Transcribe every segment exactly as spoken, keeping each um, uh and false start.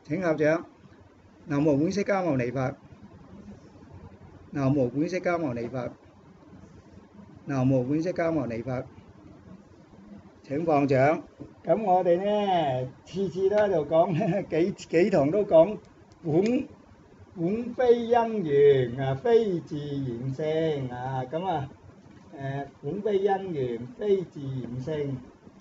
請合掌。南無本釋迦牟尼佛。南無本釋迦牟尼佛。南無本釋迦牟尼佛。請放掌。咁我哋咧次次都喺度講咧，幾幾堂都講本本非因緣啊，非自然性啊，咁啊誒本非因緣，非自然性。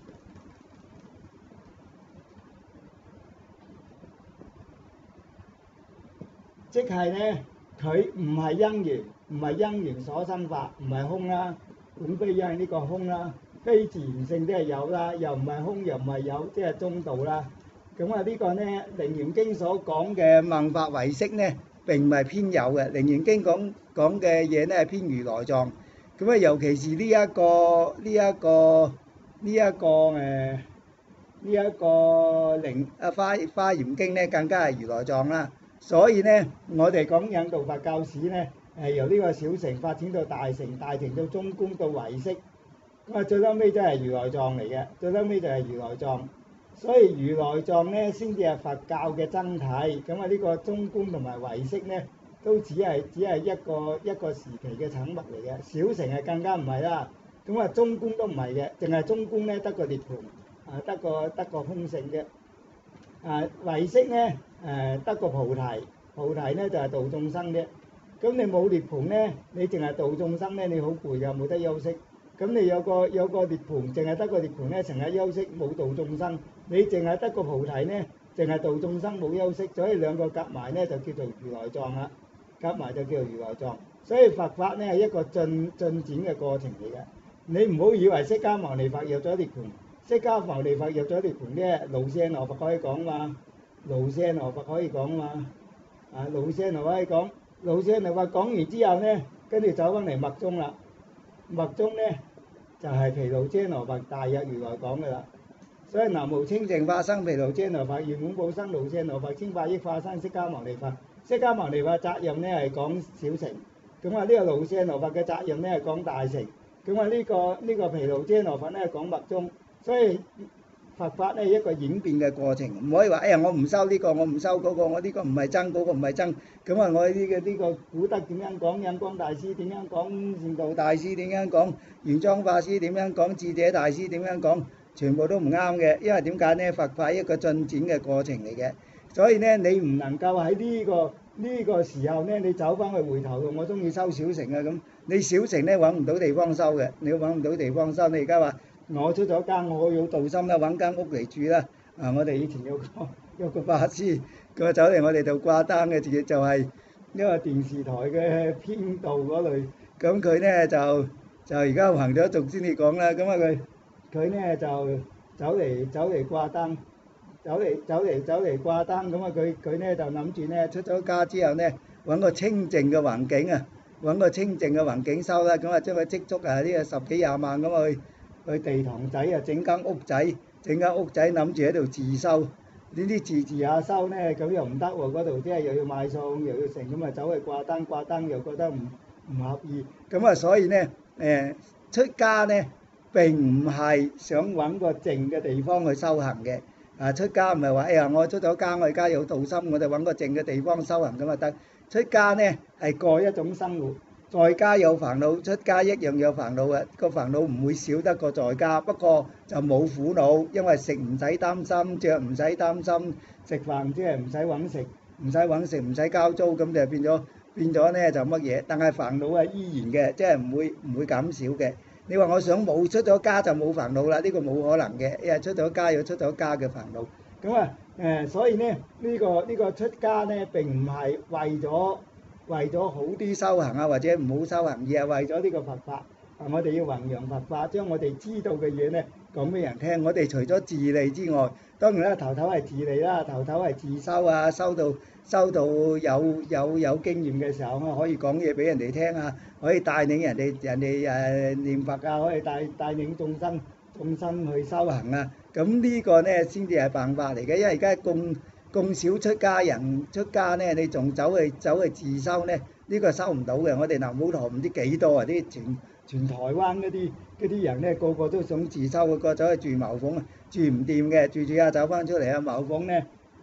即係咧，佢唔係因緣，唔係因緣所生法，唔係空啦。本非因呢個空啦，非自然性即係有啦，又唔係空又唔係有，即係中道啦。咁啊呢個咧《楞嚴經》所講嘅問法唯識咧，並唔係偏有嘅。《楞嚴經》講講嘅嘢咧係偏如來藏。咁啊，尤其是呢一個呢一個呢一個誒呢一個楞啊花花嚴經咧，更加係如來藏啦。所以咧，我哋講引導佛教史咧，係由呢個小乘發展到大乘，大乘到中觀到唯識，咁啊最嬲尾真係如來藏嚟嘅，最嬲尾就係如來藏。所以如來藏咧先至係佛教嘅真體，咁啊呢個中觀同埋唯識咧，都只係只係一個一個時期嘅產物嚟嘅，小乘係更加唔係啦。咁啊中觀都唔係嘅，淨係中觀咧得個涅槃，啊得個得個空性嘅。啊唯識咧誒得個菩提，菩提咧就係度眾生啫。咁你冇涅槃咧，你淨係度眾生咧，你好攰㗎，冇得休息。咁你有個有個涅槃，淨係得個涅槃咧，成日休息冇度眾生。你淨係得個菩提咧，淨係度眾生冇休息，所以兩個夾埋咧就叫做如來藏啦。夾埋就叫做如來藏。所以佛法咧係一個進進展嘅過程嚟嘅。你唔好以為釋迦牟尼佛入咗涅槃。釋迦牟尼佛入咗涅槃咧，盧舍那佛可以講嘛？盧舍那佛可以講嘛？啊，盧舍那可以講，盧舍那佛講完之後咧，跟住走翻嚟密宗啦。密宗咧就係毗盧遮那佛大日如來講嘅啦。所以南無清淨化生毗盧遮那佛，圓滿報生盧舍那佛，千百億化身釋迦牟尼佛。釋迦牟尼佛責任咧係講小乘，咁啊呢個盧舍那佛嘅責任咧係講大乘，咁啊呢個呢個毗盧遮那佛咧係講密宗。所以佛法咧係一個演變嘅過程，唔可以話哎呀我唔收呢個，我唔收嗰個，我呢個唔係真，嗰個唔係真。咁啊我呢個呢個古德點樣講，印光大師點樣講，善導大師點樣講，玄奘法師點樣講，智者大師點樣講，全部都唔啱嘅。因為點解咧？佛法係一個進展嘅過程嚟嘅，所以咧你唔能夠喺呢個呢個時候咧，你走翻去回頭路，我中意收小乘啊咁。你小乘咧揾唔到地方收嘅，你揾唔到地方收。你而家話我出咗家，我要道心啦，揾間屋嚟住啦。啊，我哋以前有個有個法師，佢走嚟我哋度掛單嘅，自己就係一個電視台嘅編導嗰類。咁佢咧就就而家行咗俗先至講啦。咁啊佢佢咧就走嚟走嚟掛單，走嚟走嚟走嚟掛單。咁啊佢佢咧就諗住咧出咗家之後咧揾個清靜嘅環境啊，揾個清靜嘅環境收啦。咁啊將佢積蓄啊呢個十幾廿萬咁去。去地堂仔啊，整間屋仔，整間屋仔諗住喺度自修，呢啲自自下修咧，咁又唔得喎，嗰度即係又要買餸，又要成，咁啊走去掛單，掛單又覺得唔唔合意，咁啊所以咧誒出家咧並唔係想揾個靜嘅地方去修行嘅，啊出家唔係話哎呀我出咗家，我而家有道心，我就揾個靜嘅地方修行咁啊得，出家咧係過一種生活。在家有煩惱，出家一樣有煩惱嘅，個煩惱唔會少得過在家，不過就冇苦惱，因為食唔使擔心，著唔使擔心，食飯即係唔使揾食，唔使揾食，唔使交租，咁就變咗變咗咧就乜嘢？但係煩惱係依然嘅，即係唔會唔會減少嘅。你話我想冇出咗家就冇煩惱啦，呢個冇可能嘅，因為出咗家有出咗家嘅煩惱。咁啊誒，所以咧呢個呢個出家咧並唔係為咗。為咗好啲修行啊，或者唔好修行，而係為咗呢個佛法。啊，我哋要弘揚佛法，將我哋知道嘅嘢咧講俾人聽。我哋除咗自利之外，當然啦，頭頭係自利啦，頭頭係自修啊，修到修到有有有經驗嘅時候啊，可以講嘢俾人哋聽啊，可以帶領人哋人哋誒念佛啊，可以帶帶領眾生眾生去修行啊。咁呢個咧先至係辦法嚟嘅，因為而家咁。咁少出家人出家咧，你仲走去走去自修咧？呢個收唔到嘅。我哋南普陀唔知幾多啊！啲全全台灣嗰啲嗰啲人咧，個個都想自修，個個走去住茅房啊，住唔掂嘅，住住下走翻出嚟啊！茅房咧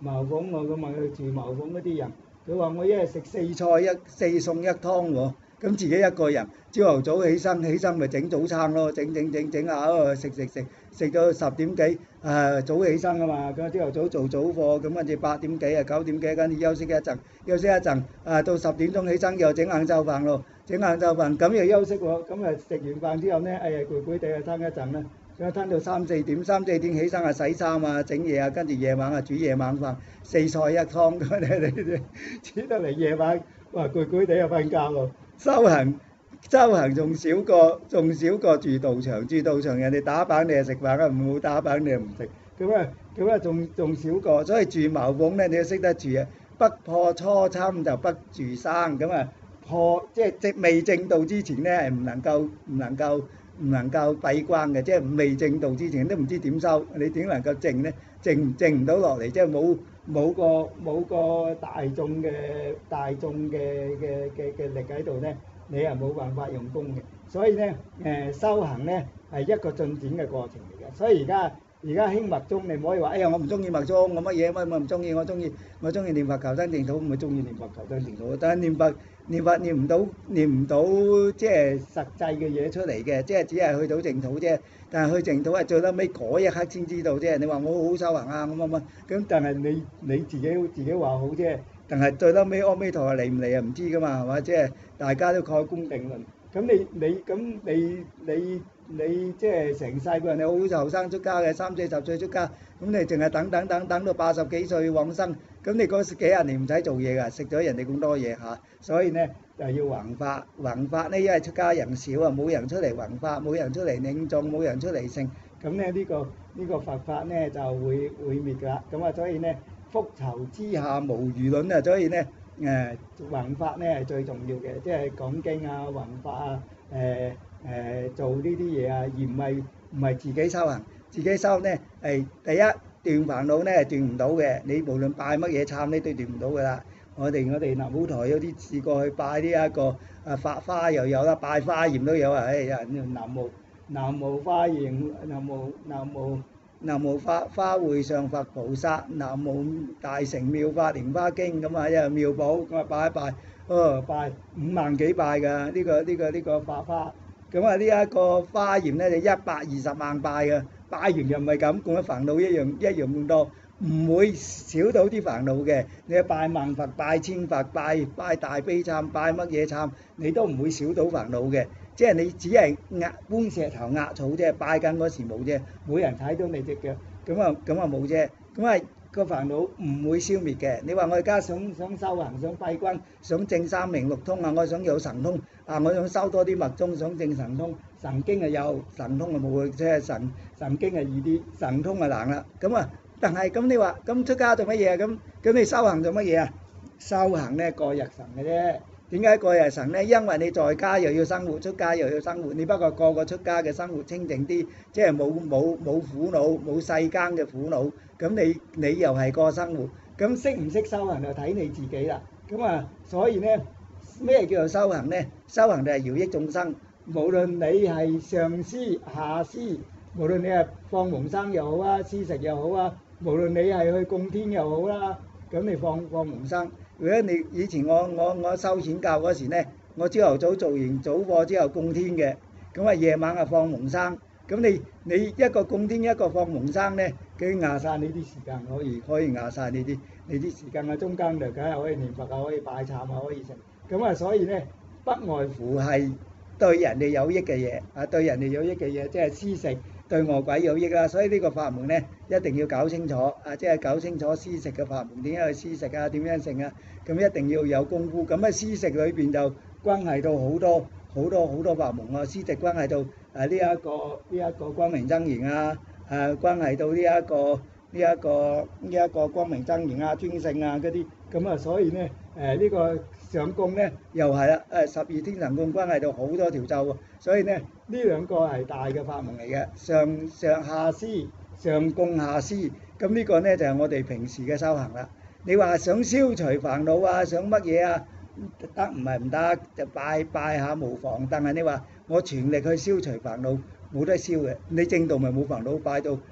茅房喎，咁問佢住茅房嗰啲人，佢話我一日食四菜一四餸一湯喎，咁自己一個人，朝頭早起身，起身咪整早餐咯，整整整整下喺度食食食，食到十點幾，啊早起身啊嘛，咁朝頭早做早課，咁跟住八點幾啊九點幾，跟住休息一陣，休息一陣，啊到十點鐘起身又整晏晝飯咯，整晏晝飯咁又休息喎，咁啊食完飯之後咧，哎呀攰攰地啊攤一陣啦。咁攤到三四點，三四點起身啊洗衫啊整嘢啊，跟住夜晚啊煮夜晚飯，四菜一湯咁你你你煮得嚟夜晚，哇攰攰地啊瞓覺喎。修行修行仲少過仲少過住道場，住道場人哋打板你係食飯啊，唔好打板你係唔食。咁啊咁啊仲仲少過，所以住茅房咧你要識得住啊。不破初參就不住生，咁啊破即係即未正道之前咧係唔能夠唔能夠。唔能夠閉關嘅，即係未正道之前都唔知點修，你點能夠靜咧？靜靜唔到落嚟，即係冇冇個冇個大眾嘅大眾嘅嘅嘅嘅力喺度咧，你係冇辦法用功嘅。所以咧誒修行咧係一個進展嘅過程嚟嘅。所以而家而家興密宗，你唔可以話哎呀我唔中意密宗，我乜嘢乜乜唔中意，我中意我中意念佛求生淨土，唔係中意念佛求生淨土，但係念佛。念佛念唔到，念唔到即係實際嘅嘢出嚟嘅，即係只係去到淨土啫。但係去淨土係最撚尾嗰一刻先知道啫。你話我好好修行啊，咁乜乜咁，但係你你自己自己話好啫。但係最撚尾阿彌陀嚟唔嚟啊？唔知噶嘛，係嘛？即係大家都蓋棺定論。咁你你咁你你你即係成世個人，你好後生出家嘅，三四十歲出家，咁你淨係等等等等到八十幾歲往生。咁你嗰幾廿年唔使做嘢㗎，食咗人哋咁多嘢嚇，所以咧就要弘法。弘法咧，因為出家人少啊，冇人出嚟弘法，冇人出嚟領眾，冇人出嚟成，咁咧呢個呢個佛法咧就會會滅㗎啦。咁啊，所以咧覆巢之下無魚卵啊，所以咧誒弘法咧係最重要嘅，即係講經啊、弘法啊、誒誒做呢啲嘢啊，而唔係唔係自己修行，自己修咧係第一。斷煩惱咧係斷唔到嘅，你無論拜乜嘢懺咧都斷唔到噶啦。我哋我哋南寶台有啲試過去拜呢一個啊法花又有啦，拜花嚴都有啊。唉呀，南無南無花嚴，南無南無南無花花會上佛菩薩，南無大乘妙法蓮花經咁啊，又妙寶咁啊拜一拜，哦拜五萬幾拜㗎呢個呢個呢個法花。咁啊呢一個花嚴咧就一百二十萬拜㗎。拜完又唔係咁，共嘅煩惱一樣一樣咁多，唔會少到啲煩惱嘅。你拜萬佛、拜千佛、拜拜大悲懺、拜乜嘢懺，你都唔會少到煩惱嘅。即係你只係壓搬石頭壓草啫，拜緊嗰時冇啫，冇人睇到你隻腳，咁啊咁啊冇啫。咁啊個煩惱唔會消滅嘅。你話我而家想想修行、想閉關、想證三明六通啊，我想有神通啊，我想修多啲密宗，想證神通。神經啊有，神通啊冇，即係神神經啊易啲，神通啊難啦。咁啊，但係咁你話咁出家做乜嘢啊？咁咁你修行做乜嘢啊？修行咧過日神嘅啫。點解過日神咧？因為你在家又要生活，出家又要生活。你不過個個出家嘅生活清靜啲，即係冇冇冇苦惱，冇世間嘅苦惱。咁你你又係過生活。咁識唔識修行就睇你自己啦。咁啊，所以咧咩叫做修行咧？修行就係饒益眾生。無論你係上師下師，無論你係放蒙生又好啊，施食又好啊，無論你係去供天又好啦，咁你放放蒙生。如果你以前我我我收錢教嗰時咧，我朝頭早做完早課之後供天嘅，咁啊夜晚啊放蒙生。咁你你一個供天一個放蒙生咧，佢壓曬你啲時間，可以可以壓曬你啲你啲時間啊，中間就梗係可以念佛啊，可以拜懺啊，可以食。咁啊，所以咧不外乎係對人哋有益嘅嘢，啊對人哋有益嘅嘢，即係施食對餓鬼有益啦。所以呢個法門咧一定要搞清楚，啊即係搞清楚施食嘅法門，點樣去施食啊，點樣食啊，咁一定要有功夫。咁喺施食裏邊就關係到好多好多好多法門啊，施食關係到啊呢一個呢一個光明真言啊，誒關係到呢一個呢一個呢一個光明真言啊、尊勝啊嗰啲，咁啊所以咧誒呢個上供咧又係啦，誒十二天神供關係到好多條咒喎，所以咧呢兩個係大嘅法門嚟嘅，上上下施、上供下施，咁呢個咧就係我哋平時嘅修行啦。你話想消除煩惱啊，想乜嘢啊？得唔係唔得，就拜拜下無妨。但係你話我全力去消除煩惱，冇得消嘅。你正道咪冇煩惱，拜到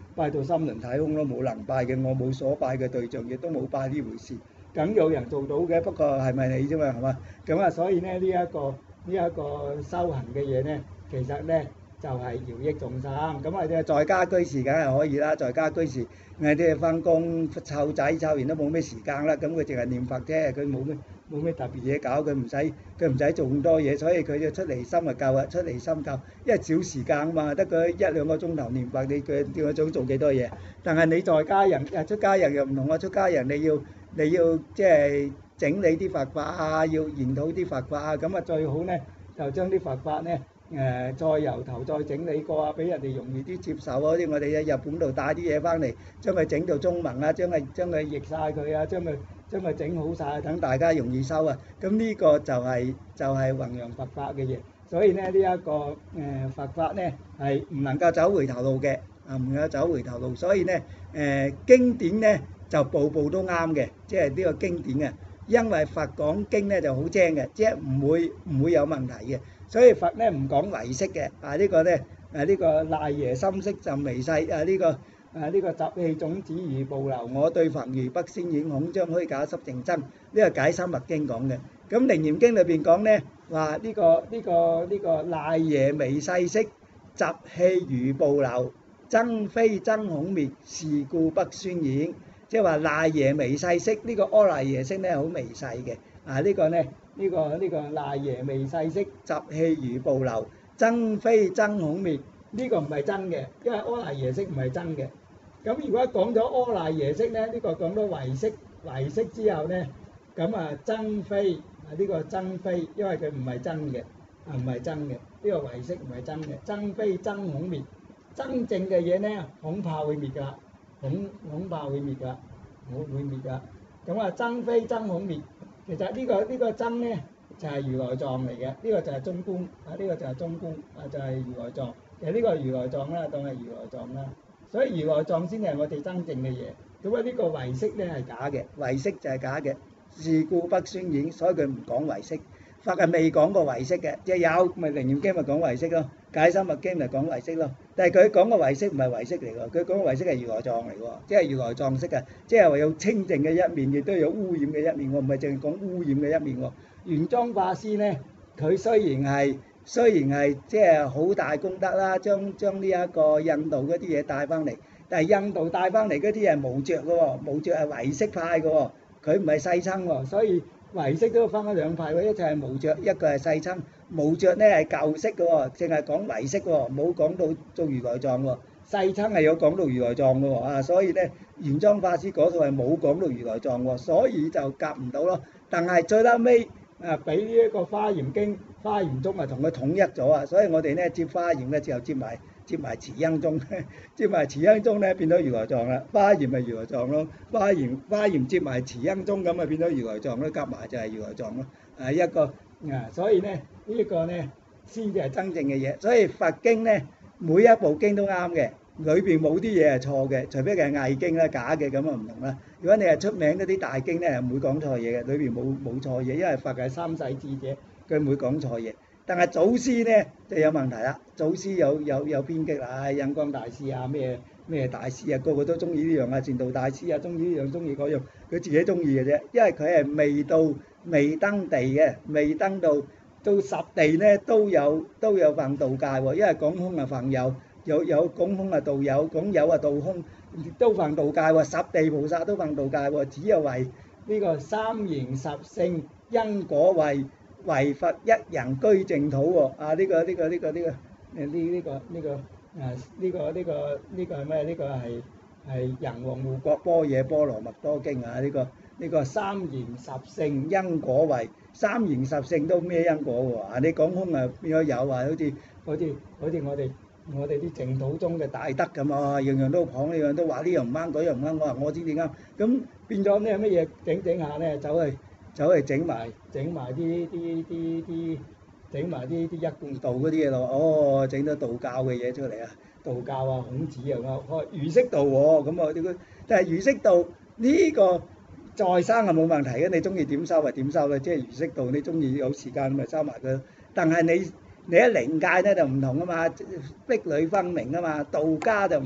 拜到心靈體空咯，冇能拜嘅，我冇所拜嘅對象，亦都冇拜呢回事。梗有人做到嘅，不過係咪你啫嘛，係嘛？咁啊，所以咧呢一個呢一個修行嘅嘢咧，其實咧就係饒益眾生。咁啊，在家居士梗係可以啦，在家居士誒啲翻工湊仔湊完都冇咩時間啦，咁佢淨係念佛啫，佢冇咩冇咩特別嘢搞，佢唔使佢唔使做咁多嘢，所以佢就出離心就夠啦，出離心夠，因為少時間啊嘛，得佢一兩個鐘頭念佛，你佢叫佢做做幾多嘢？但係你在家人誒出家人又唔同啊，出家人你要你要即係整理啲佛法啊，要研討啲佛法啊，咁啊最好咧就將啲佛法咧誒再由頭再整理過啊，俾人哋容易啲接受啊！好似我哋喺日本度帶啲嘢翻嚟，將佢整到中文啊，將佢將佢譯曬佢啊，將佢將佢整好曬，等大家容易收啊！咁呢個就係就係弘揚佛法嘅嘢，所以咧呢一個誒佛法咧係唔能夠走回頭路嘅，啊唔能夠走回頭路，所以咧誒經典咧就步步都啱嘅，即係呢個經典啊，因為佛講經咧就好精嘅，即係唔會唔會有問題嘅。所以佛咧唔講唯識嘅，啊呢個咧誒呢個賴耶心識浸微細，啊呢個啊呢個習氣種子如暴流，我對佛如北仙影，恐將虛假濕淨真，呢個解深密經講嘅。咁楞嚴經裏邊講咧話呢個呢個呢個賴耶微細識，習氣如暴流，僧非僧恐滅，是故不宣演。即係話賴耶微細識呢個阿賴耶識咧好微細嘅，啊呢個咧。呢、這個呢、這個賴耶微細識，習氣如暴流，僧非僧恐滅。呢、這個唔係真嘅，因為阿賴耶識唔係真嘅。咁如果講咗阿賴耶識咧，呢、這個講到唯識，唯識之後咧，咁啊僧非啊呢個僧非，因為佢唔係真嘅，啊唔係真嘅，呢、這個唯識唔係真嘅，僧非僧恐滅。真正嘅嘢咧，恐怕會滅㗎，恐恐怕會滅㗎，會會滅㗎。咁啊僧非僧恐滅。其實呢個呢個僧咧就係如來藏嚟嘅，呢個就係中觀，啊呢個就係中觀，啊就係如來藏。其實呢個如來藏啦，當係如來藏啦。所以如來藏先係我哋真正嘅嘢。咁啊呢個唯識咧係假嘅，唯識就係假嘅，是故不宣演，所以佢唔講唯識。佛係未講過唯識嘅，即係有咪楞嚴經咪講唯識咯，解深密經咪講唯識咯。但係佢講嘅唯識唔係唯識嚟㗎，佢講嘅唯識係如來藏嚟㗎，即係如來藏識啊，即係話有清淨嘅一面，亦都有污染嘅一面喎，唔係淨係講污染嘅一面喎。玄奘法師咧，佢雖然係雖然係即係好大功德啦，將將呢一個印度嗰啲嘢帶翻嚟，但係印度帶翻嚟嗰啲係無著㗎喎，無著係唯識派㗎喎，佢唔係細僧喎，所以。唯識都分咗兩派喎，一就係無著，一個係細僧。無著咧係舊式嘅喎，淨係講唯識喎，冇講到做如來藏喎。細僧係有講到如來藏嘅喎，啊，所以咧玄奘法師嗰度係冇講到如來藏喎，所以就夾唔到咯。但係最後尾啊，俾呢一個華嚴經、華嚴宗啊同佢統一咗啊，所以我哋咧接華嚴嘅時候接埋。接埋慈恩宗，接埋慈恩宗咧變咗如來藏啦，華嚴咪如來藏咯，華嚴華嚴接埋慈恩宗咁咪變咗如來藏咯，夾埋就係如來藏咯，係一個啊，所以咧呢一個咧先至係真正嘅嘢，所以佛經咧每一部經都啱嘅，裏邊冇啲嘢係錯嘅，除非佢係偽經啦、假嘅咁啊唔同啦。如果你係出名嗰啲大經咧，係唔會講錯嘢嘅，裏邊冇冇錯嘢，因為佛係三世智者，佢唔會講錯嘢。但係祖師咧就有問題啦，祖師有有有偏激啦，印光大師啊，咩咩大師啊，個個都中意呢樣啊，善導大師啊，中意呢樣中意嗰樣，佢自己中意嘅啫，因為佢係未到未登地嘅，未登到到十地咧都有都有份道界喎，因為講空啊份有，有有講空啊道有，講有啊道空，都份道界喎，十地菩薩都份道界喎，只有為呢個三形十性因果位。唯佛一人居淨土喎，啊呢個呢個呢個呢個誒呢呢個呢個啊呢個呢個呢個係咩？呢個係係人王護國般若波羅蜜多經啊！呢個呢個三形十性因果位，三形十性都咩因果喎？啊你講空啊變咗有啊，好似好似好似我哋我哋啲淨土宗嘅大德咁啊，樣樣都講，樣樣都話呢樣唔啱，嗰樣唔啱，我話我知點啱，咁變咗咩乜嘢整整下咧走去。走去整埋整埋啲啲啲啲整埋啲啲一貫道嗰啲嘢咯，哦，整咗道教嘅嘢出嚟啊，道教啊孔子啊開儒釋道喎，咁啊啲但係儒釋道呢個再生係冇問題嘅，你中意點收咪點收啦，即係儒釋道你中意有時間咪收埋佢，但係你你喺靈界咧就唔同啊嘛，壁壘分明啊嘛，道家就唔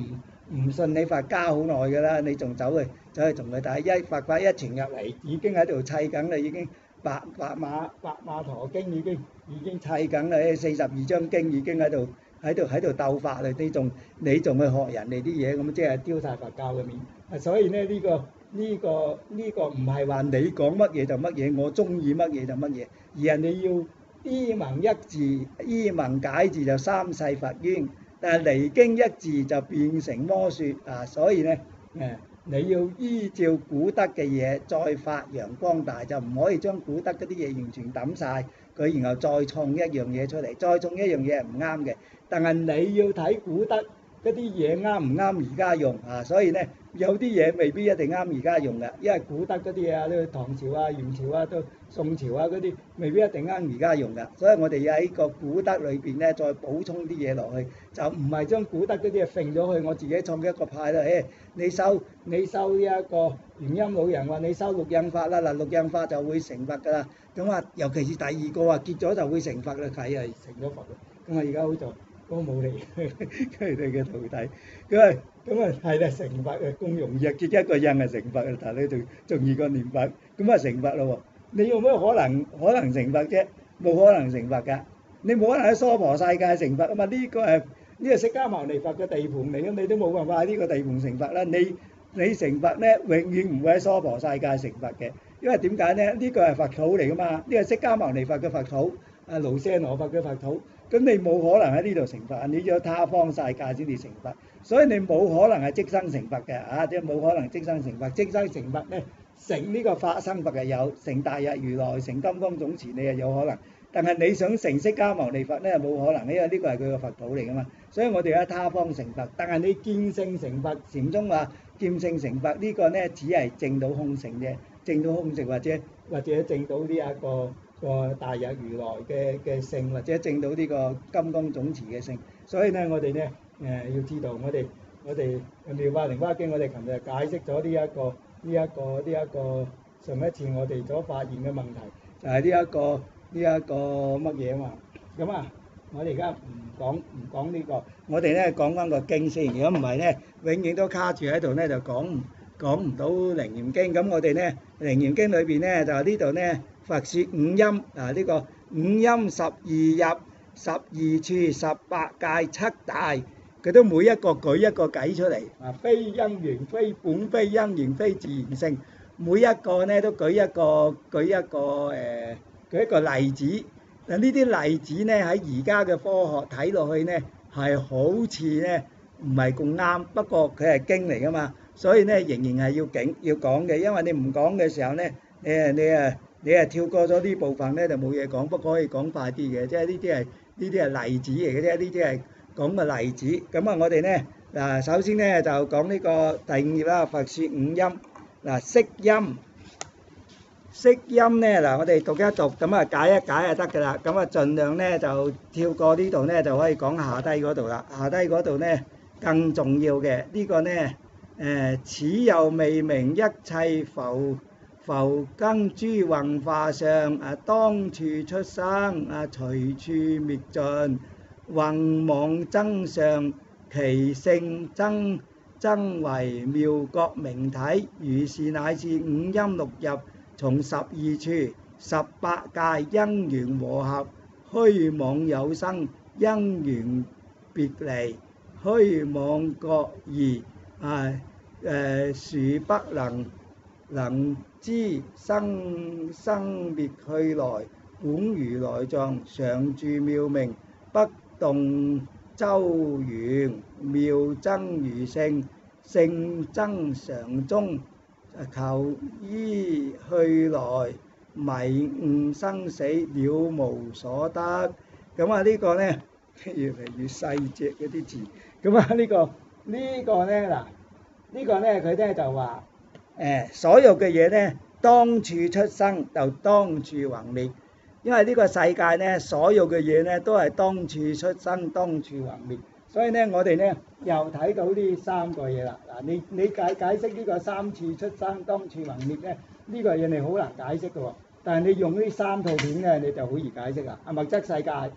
唔信你佛家好耐㗎啦，你仲走去走去同佢打，一佛法一傳入嚟，已經喺度砌緊啦，已經白白馬白馬陀經已經已經砌緊啦，四十二章經已經喺度喺度喺度鬥法啦，你仲你仲去學人哋啲嘢，咁即係丟曬佛教嘅面。啊，所以咧呢個呢個呢個唔係話你講乜嘢就乜嘢，我中意乜嘢就乜嘢，而係你要依文一字，依文解字就三世佛冤。但係離經一字就變成魔説啊！所以咧誒，你要依照古德嘅嘢再發揚光大，就唔可以將古德嗰啲嘢完全抌曬佢，然後再創一樣嘢出嚟，再創一樣嘢係唔啱嘅。但係你要睇古德嗰啲嘢啱唔啱而家用啊！所以咧有啲嘢未必一定啱而家用嘅，因為古德嗰啲嘢啊，呢個唐朝啊、元朝啊、都宋朝啊嗰啲未必一定啱而家用嘅。所以我哋要喺個古德裏邊咧再補充啲嘢落去，就唔係將古德嗰啲嘢揈咗去，我自己創一個派啦。誒，你收你收呢一個玄音老人話你收六印法啦，嗱六印法就會成佛㗎啦。咁啊，尤其是第二個啊，結咗就會成佛啦，睇係成咗佛啦。咁啊，而家好做。都冇嚟，佢哋嘅徒弟，咁啊咁啊係啦，成佛嘅咁容易啊，結一個印係成佛啊，但係你仲仲易過念佛，咁啊成佛咯喎！你有咩可能可能成佛啫？冇可能成佛㗎，你冇可能喺娑婆世界成佛啊嘛！呢個係呢個釋迦牟尼佛嘅地盤嚟嘅，你都冇辦法喺呢個地盤成佛啦。你你成佛咧，永遠唔會喺娑婆世界成佛嘅，因為點解咧？呢個係佛土嚟㗎嘛，呢個釋迦牟尼佛嘅佛土，啊盧舍羅佛嘅佛土。咁你冇可能喺呢度成佛，你要他方世界先至成佛，所以你冇可能係即生成佛嘅啊！即係冇可能即生成佛，即生成佛咧，成呢個法身佛係有，成大日如來，成金剛總持你係有可能，但係你想成釋迦牟尼佛咧冇可能，因為呢個係佢個佛土嚟噶嘛，所以我哋喺他方成佛，但係你見性成佛，禪宗話見性成佛呢個咧只係證到空性啫，證到空性或者或者證到呢一個。個大日如來嘅嘅性，或者證到呢個金剛總持嘅性，所以咧我哋咧誒要知道，我哋我哋妙法蓮花經，我哋琴日解釋咗呢一個呢一個呢一個上一次我哋所發現嘅問題，就係呢一個呢一個乜嘢啊嘛。咁啊，我哋而家唔講唔講呢個，我哋咧講翻個經先。如果唔係咧，永遠都卡住喺度咧，就講講唔到楞嚴經。咁我哋咧楞嚴經裏邊咧就呢度咧。佛説五陰啊！呢個五陰十二入、十二處、十八界、七大，佢都每一個舉一個計出嚟啊！非因緣、非本、非因緣、非自然性，每一個咧都舉一個舉一個誒舉一個例子。嗱呢啲例子咧喺而家嘅科學睇落去咧係好似咧唔係咁啱，不過佢係經嚟噶嘛，所以咧仍然係要警要講嘅，因為你唔講嘅時候咧，你誒你誒。你係跳過咗呢部分咧，就冇嘢講，不過可以講快啲嘅，即係呢啲係呢啲係例子嚟嘅啫，呢啲係講嘅例子。咁啊，我哋咧嗱，首先咧就講呢個第五頁啦，佛説五陰嗱，色陰色陰咧嗱，我哋讀一讀，咁啊解一解就得㗎啦。咁啊，盡量咧就跳過呢度咧，就可以講下低嗰度啦。下低嗰度咧更重要嘅呢個咧誒，此又未明一切浮。浮更諸運化相啊，當處出生啊，隨處滅盡，運妄增上，其性增增為妙覺明體。如是乃至五陰六入，從十二處、十八界因緣和合，虛妄有生，因緣別離，虛妄覺異啊誒，殊不能能知生生滅去來，本如來藏，常住妙明，不動周圓，妙增如性，性增常中，求依去來，迷悟生死，了無所得。咁啊呢個咧越嚟越細隻嗰啲字。咁啊呢個呢個咧嗱，呢個咧佢咧就話。誒，所有嘅嘢咧，當處出生就當處橫滅，因為呢個世界咧，所有嘅嘢咧都係當處出生，當處橫滅，所以咧我哋咧又睇到呢三個嘢啦。嗱，你你解解釋呢個三處出生，當處橫滅咧，呢個嘢你好難解釋嘅喎。但係你用呢三套片咧，你就好易解釋啦。啊，物質世界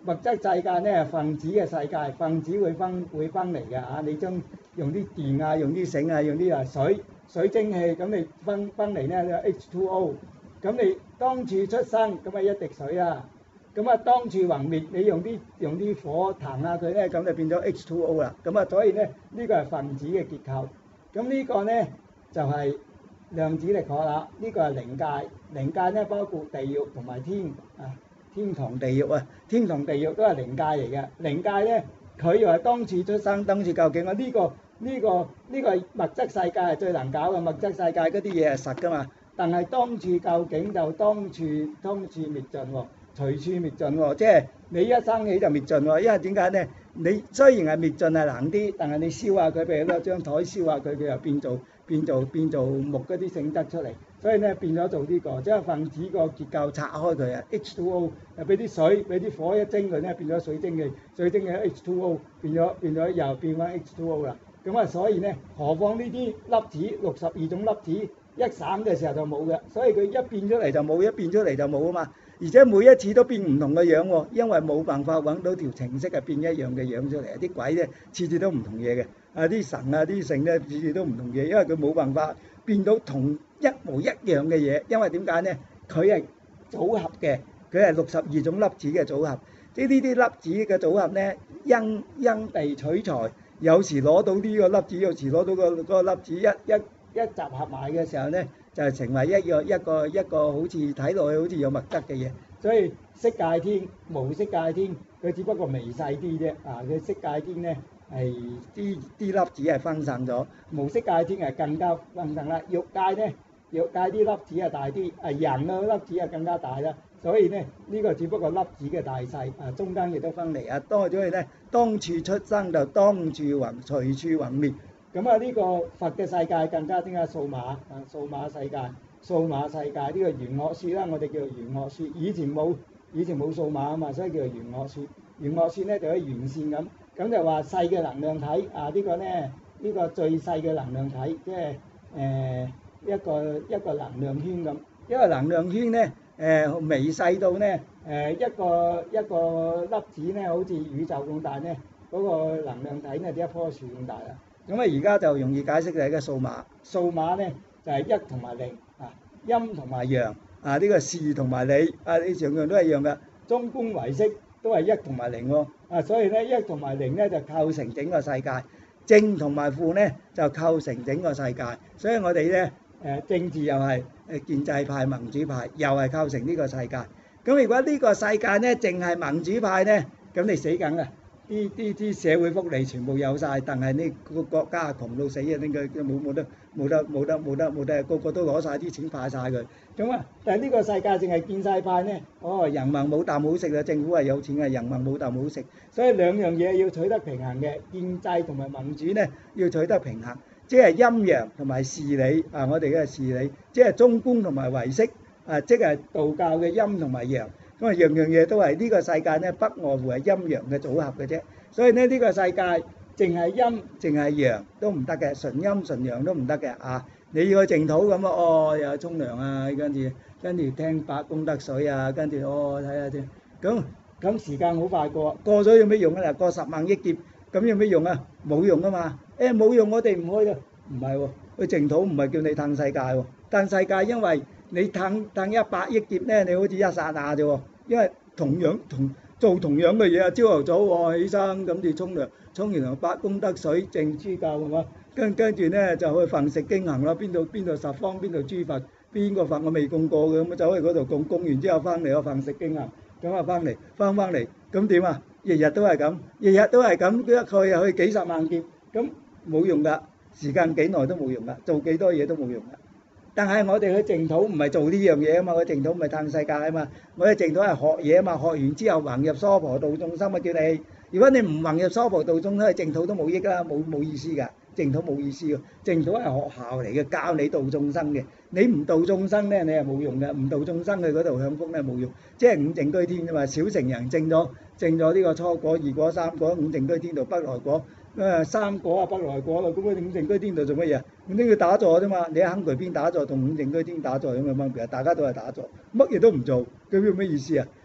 物質世界咧係分子嘅世界，分子會分會分離嘅嚇。你將用啲電啊，用啲繩啊，用啲啊水水蒸氣，咁你分分離咧就 H 二 O。咁你當處出生，咁啊一滴水啊。咁啊當處橫滅，你用啲用啲火彈下佢咧，咁就變咗 H 二 O 啦。咁啊，所以咧呢個係分子嘅結構。咁呢個咧就係量子力學啦。呢個係靈界，靈界咧包括地獄同埋天啊。天堂地獄啊，天堂地獄都係靈界嚟嘅。靈界咧，佢又係當處出生，當處究竟啊！呢個呢個呢個物質世界係最難搞嘅，物質世界嗰啲嘢係實噶嘛。但係當處究竟就當處當處滅盡喎，隨處滅盡喎，即係你一生起就滅盡喎。因為點解咧？你雖然係滅盡係難啲，但係你燒下佢，譬如攞張台燒下佢，佢又變做變做變做木嗰啲性質出嚟。所以咧變咗做呢個，即係分子個結構拆開佢啊 ，H 二 O 又俾啲水，俾啲火一蒸佢咧，變咗水蒸氣，水蒸氣 H 二 O 變咗變咗又變翻 H 二 O 啦。咁啊，所以咧，何況呢啲粒子六十二種粒子一散嘅時候就冇嘅，所以佢一變出嚟就冇，一變出嚟就冇啊嘛。而且每一次都變唔同嘅樣喎，因為冇辦法揾到條程式係變一樣嘅樣出嚟。啲鬼咧次次都唔同嘢嘅，啊啲神啊啲聖咧次次都唔同嘢，因為佢冇辦法變到同一模一樣嘅嘢。因為點解咧？佢係組合嘅，佢係六十二種粒子嘅組合。即係呢啲粒子嘅組合咧，因因地取材，有時攞到呢個粒子，有時攞到個嗰個粒子，一一一集合埋嘅時候咧，就係成為一個一個一個好似睇落去好似有物質嘅嘢。所以色界天、無色界天，佢只不過微細啲啫。啊，佢色界天咧係啲啲粒子係分散咗，無色界天係更加分散啦。欲界咧，欲界啲粒子係大啲，啊人嘅粒子係更加大啦。所以咧呢個只不過粒子嘅大細，啊中間亦都分離啊，多咗咧當處出生就當處橫隨處橫滅。咁啊呢個佛嘅世界更加點解數碼啊數碼世界，數碼世界呢個玄學說啦，我哋叫做玄學說。以前冇以前冇數碼啊嘛，所以叫做玄學說。玄學說咧就喺圓線咁，咁就話細嘅能量體啊呢個咧呢個最細嘅能量體，即係誒一個一個能量圈咁。因為能量圈咧誒微細到咧誒一個一個粒子咧好似宇宙咁大咧，嗰個能量體咧就一棵樹咁大啦。咁啊而家就容易解釋就係個數碼，數碼咧就係一同埋零啊，陰同埋陽啊，呢個事同埋理啊，你樣樣都係一樣嘅。中觀唯識都係一同埋零喎啊，所以咧一同埋零咧就構成整個世界，正同埋負咧就構成整個世界。所以我哋咧誒政治又係誒建制派、民主派，又係構成呢個世界。咁如果呢個世界咧淨係民主派咧，咁你死梗啊！啲啲啲社會福利全部有晒，但係呢個國家窮到死啊！呢個冇冇得冇得冇得冇得冇得，個個都攞晒啲錢派晒佢。咁啊，但係呢個世界淨係建制派咧，哦，人民冇啖好食啊！政府係有錢嘅，人民冇啖好食，所以兩樣嘢要取得平衡嘅，建制同埋民主咧要取得平衡，即係陰陽同埋事理啊！我哋嘅事理，即係中觀同埋唯識啊，即係道教嘅陰同埋陽。咁啊，樣樣嘢都係呢個世界咧，不外乎係陰陽嘅組合嘅啫。所以咧，呢個世界淨係陰淨係陽都唔得嘅，純陰純陽都唔得嘅啊！你要去淨土咁啊，哦，又沖涼啊，跟住跟住聽八功德水啊，跟住哦睇下先。咁咁時間好快過，過咗有咩用啊？嗱，過十萬億劫，咁有咩用啊？冇用啊嘛！誒冇用，我哋唔去啊！唔係喎，去淨土唔係叫你歎世界喎，歎世界因為你歎歎一百億劫咧，你好似一剎那啫喎。因為同樣同做同樣嘅嘢啊，朝頭早我起身咁住沖涼，沖完涼八功德水正諸教係嘛，跟跟住咧就去焚食經行啦，邊度邊度十方邊度諸佛，邊個佛我未供過嘅咁啊，走去嗰度供，供完之後翻嚟我焚食經行，咁啊翻嚟翻翻嚟，咁點啊？日日都係咁，日日都係咁，一去又去幾十萬劫，咁冇用㗎，時間幾耐都冇用㗎，做幾多嘢都冇用㗎。但係我哋去淨土唔係做呢樣嘢啊嘛，去淨土唔係歎世界啊嘛，我哋淨土係學嘢啊嘛，學完之後橫入娑婆度眾生啊叫你。如果你唔橫入娑婆度眾生，去淨土都冇益啦，冇冇意思㗎，淨土冇意思㗎，淨土係學校嚟嘅，教你度眾生嘅。你唔度眾生咧，你係冇用嘅，唔度眾生去嗰度享福咧冇用，即係五淨居天啫嘛。小乘人證咗證咗呢個初果、二果、三果，五淨居天道不來果。誒三果啊，不來果啦，咁佢五淨居天道做乜嘢？咁都要打坐啫嘛，你喺坑渠邊打坐同五淨居天打坐有咩分別啊？大家都係打坐，乜嘢都唔做，咁有咩意思啊？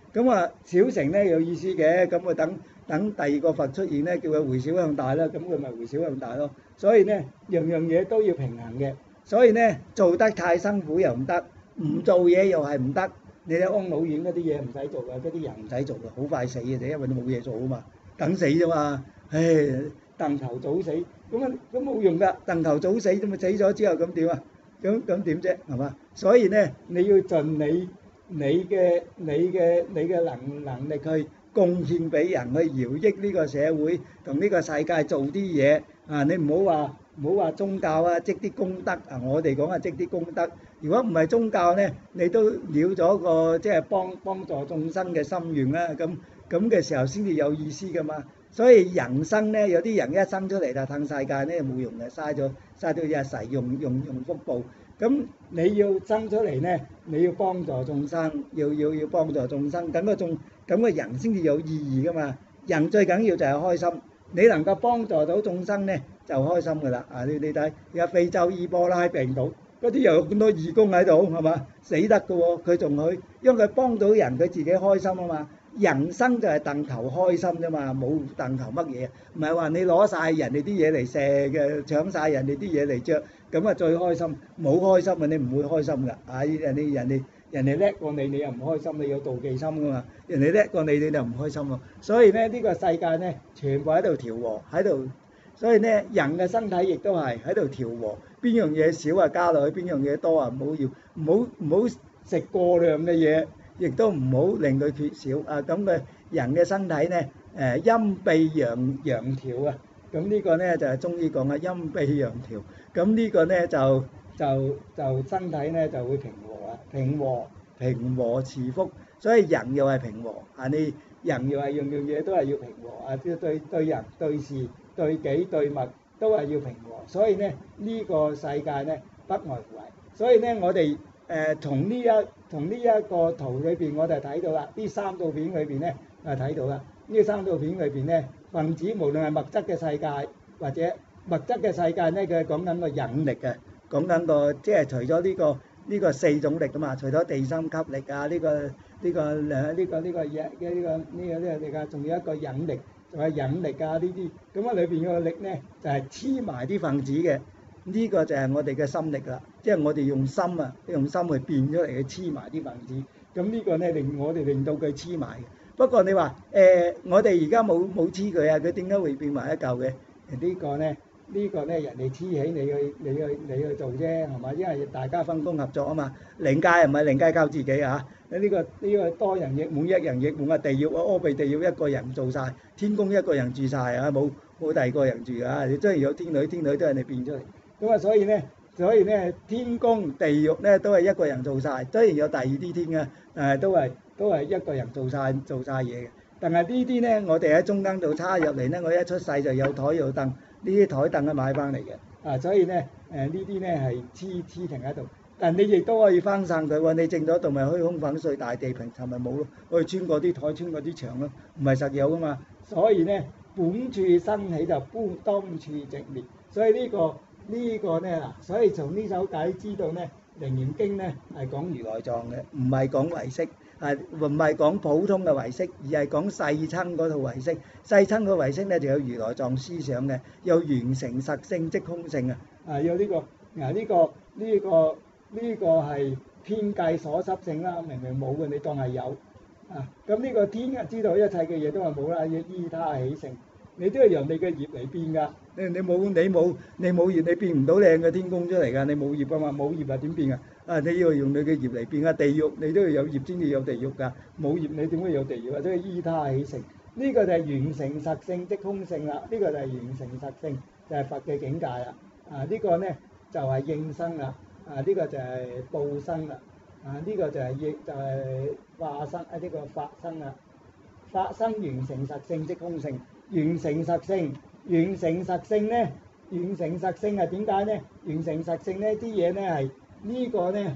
咁啊小乘咧有意思嘅，咁啊等等第二個佛出現咧，叫佢回小向大啦，咁佢咪回小向大咯。所以咧樣樣嘢都要平衡嘅。所以咧做得太辛苦又唔得，唔做嘢又係唔得。你睇安老院嗰啲嘢唔使做嘅，嗰啲人唔使做嘅，好快死嘅啫，因為你冇嘢做啊嘛，等死啫嘛。唉，鄧頭早死，咁啊咁冇用㗎，鄧頭早死咁咪死咗之後咁點啊？咁咁點啫？係嘛？所以咧你要盡你你嘅你嘅你嘅能能力去貢獻俾人，去饒益呢個社會同呢個世界做啲嘢啊！你唔好話唔好話宗教啊，積啲功德啊！我哋講啊，積啲功德。如果唔係宗教咧，你都了咗個即係幫幫助眾生嘅心願啦。咁咁嘅時候先至有意思㗎嘛。所以人生咧，有啲人一生出嚟就氹世界咧冇用嘅，嘥咗嘥咗一世用用用福報。咁你要生出嚟咧，你要幫助眾生，要要要幫助眾生，咁個眾咁個人先至有意義㗎嘛。人最緊要就係開心，你能夠幫助到眾生咧就開心㗎啦。啊，你你睇而家非洲伊波拉病毒嗰啲又有咁多義工喺度係嘛？死得㗎喎，佢仲去，因為佢幫到人，佢自己開心啊嘛。人生就係鄧求開心啫嘛，冇鄧求乜嘢，唔係話你攞曬人哋啲嘢嚟射嘅，搶曬人哋啲嘢嚟著，咁啊最開心。冇開心啊，你唔會開心㗎。啊，人哋人哋人哋叻過你，你又唔開心，你有妒忌心㗎嘛。人哋叻過你，你就唔開心喎。所以咧，呢個世界咧，全部喺度調和，喺度。所以咧，人嘅身體亦都係喺度調和。邊樣嘢少啊加落去，邊樣嘢多啊唔好要，唔好唔好食過量嘅嘢。亦都唔好令佢缺少啊！咁嘅人嘅身體咧，誒陰秘陽陽調啊！咁呢個咧就係中醫講嘅陰秘陽調。咁呢個咧就就就身體咧就會平和啊，平和平和慈福。所以人又係平和啊！你人又係樣樣嘢都係要平和啊！即係對對人對事對己對物都係要平和。所以咧呢個世界咧不外乎係。所以咧我哋誒從呢一從呢一個圖裏邊，我哋睇到啦，呢三套片裏邊咧，啊睇到啦，呢三套片裏邊咧，分子無論係物質嘅世界或者物質嘅世界咧，佢係講緊個引力嘅，講緊個即係除咗呢個呢個四種力噶嘛，除咗地心吸力啊，呢個呢個誒呢個呢個嘢嘅呢個呢個呢個力啊，仲有一個引力，仲有引力啊呢啲，咁啊裏邊個力咧就係黐埋啲分子嘅。呢個就係我哋嘅心力啦，即係我哋用心啊，用心去變咗嚟去黐埋啲分子。咁呢個咧令我哋令到佢黐埋嘅。不過你話誒，我哋而家冇冇黐佢啊？佢點解會變埋一嚿嘅？呢個咧，呢個咧人哋黐起你去，你去你去做啫，係嘛？因為大家分工合作啊嘛。靈界唔係靈界靠自己啊！呢個呢個多人亦滿，一人亦滿啊！地獄啊，阿鼻地獄一個人做曬，天宮一個人住曬啊！冇冇第二個人住啊！你雖然有天女，天女都係你變出嚟。咁啊，所以咧，所以咧，天宮、地獄咧都係一個人做曬，雖然有第二啲天嘅，誒都係都係一個人做曬做曬嘢嘅。但係呢啲咧，我哋喺中間度插入嚟咧，我一出世就有台有凳，呢啲台凳都買翻嚟嘅。啊，所以咧，誒呢啲咧係黐黐停喺度，但你亦都可以翻散佢喎。你正咗度咪虛空粉碎大地平，尋咪冇咯，可以穿過啲台，穿過啲牆咯，唔係實有噶嘛。所以咧，本處生起就當當處寂滅，所以呢個。呢個咧嗱，所以從呢首偈知道咧，《楞嚴經》咧係講如來藏嘅，唔係講唯識，係唔係講普通嘅唯識，而係講世親嗰套唯識。世親個唯識咧就有如來藏思想嘅，有緣成實性即空性啊！啊，有呢個嗱呢個呢個呢個係天計所濕性啦，明明冇嘅，你當係有啊。咁呢個天啊知道一切嘅嘢都係冇啦，要依他起性。你都係由你嘅業嚟變㗎，你你冇你冇你冇業，你變唔到靚嘅天宮出嚟㗎，你冇業啊嘛，冇業啊點變啊？啊，你要用你嘅業嚟變啊！地獄你都要有業先至有地獄㗎，冇業你點會有地獄啊？所以依他起性，呢個就係緣成實性即空性啦，呢個就係緣成實性，就係佛嘅境界啦。啊，呢個咧就係應生啦，啊呢個就係報生啦，啊呢個就係應就係化生啊呢個法生啦，法生緣成實性即空性。緣成實性，緣成實性咧，緣成實性係點解咧？緣成實性咧啲嘢咧係呢個咧，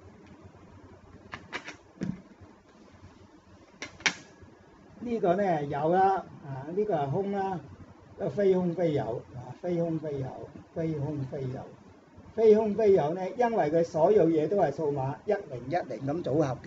呢個咧係有啦，啊呢個係空啦，個非空非有，啊非空非有，非空非有，非空非有咧，因為佢所有嘢都係數碼一零一零咁組合嘅，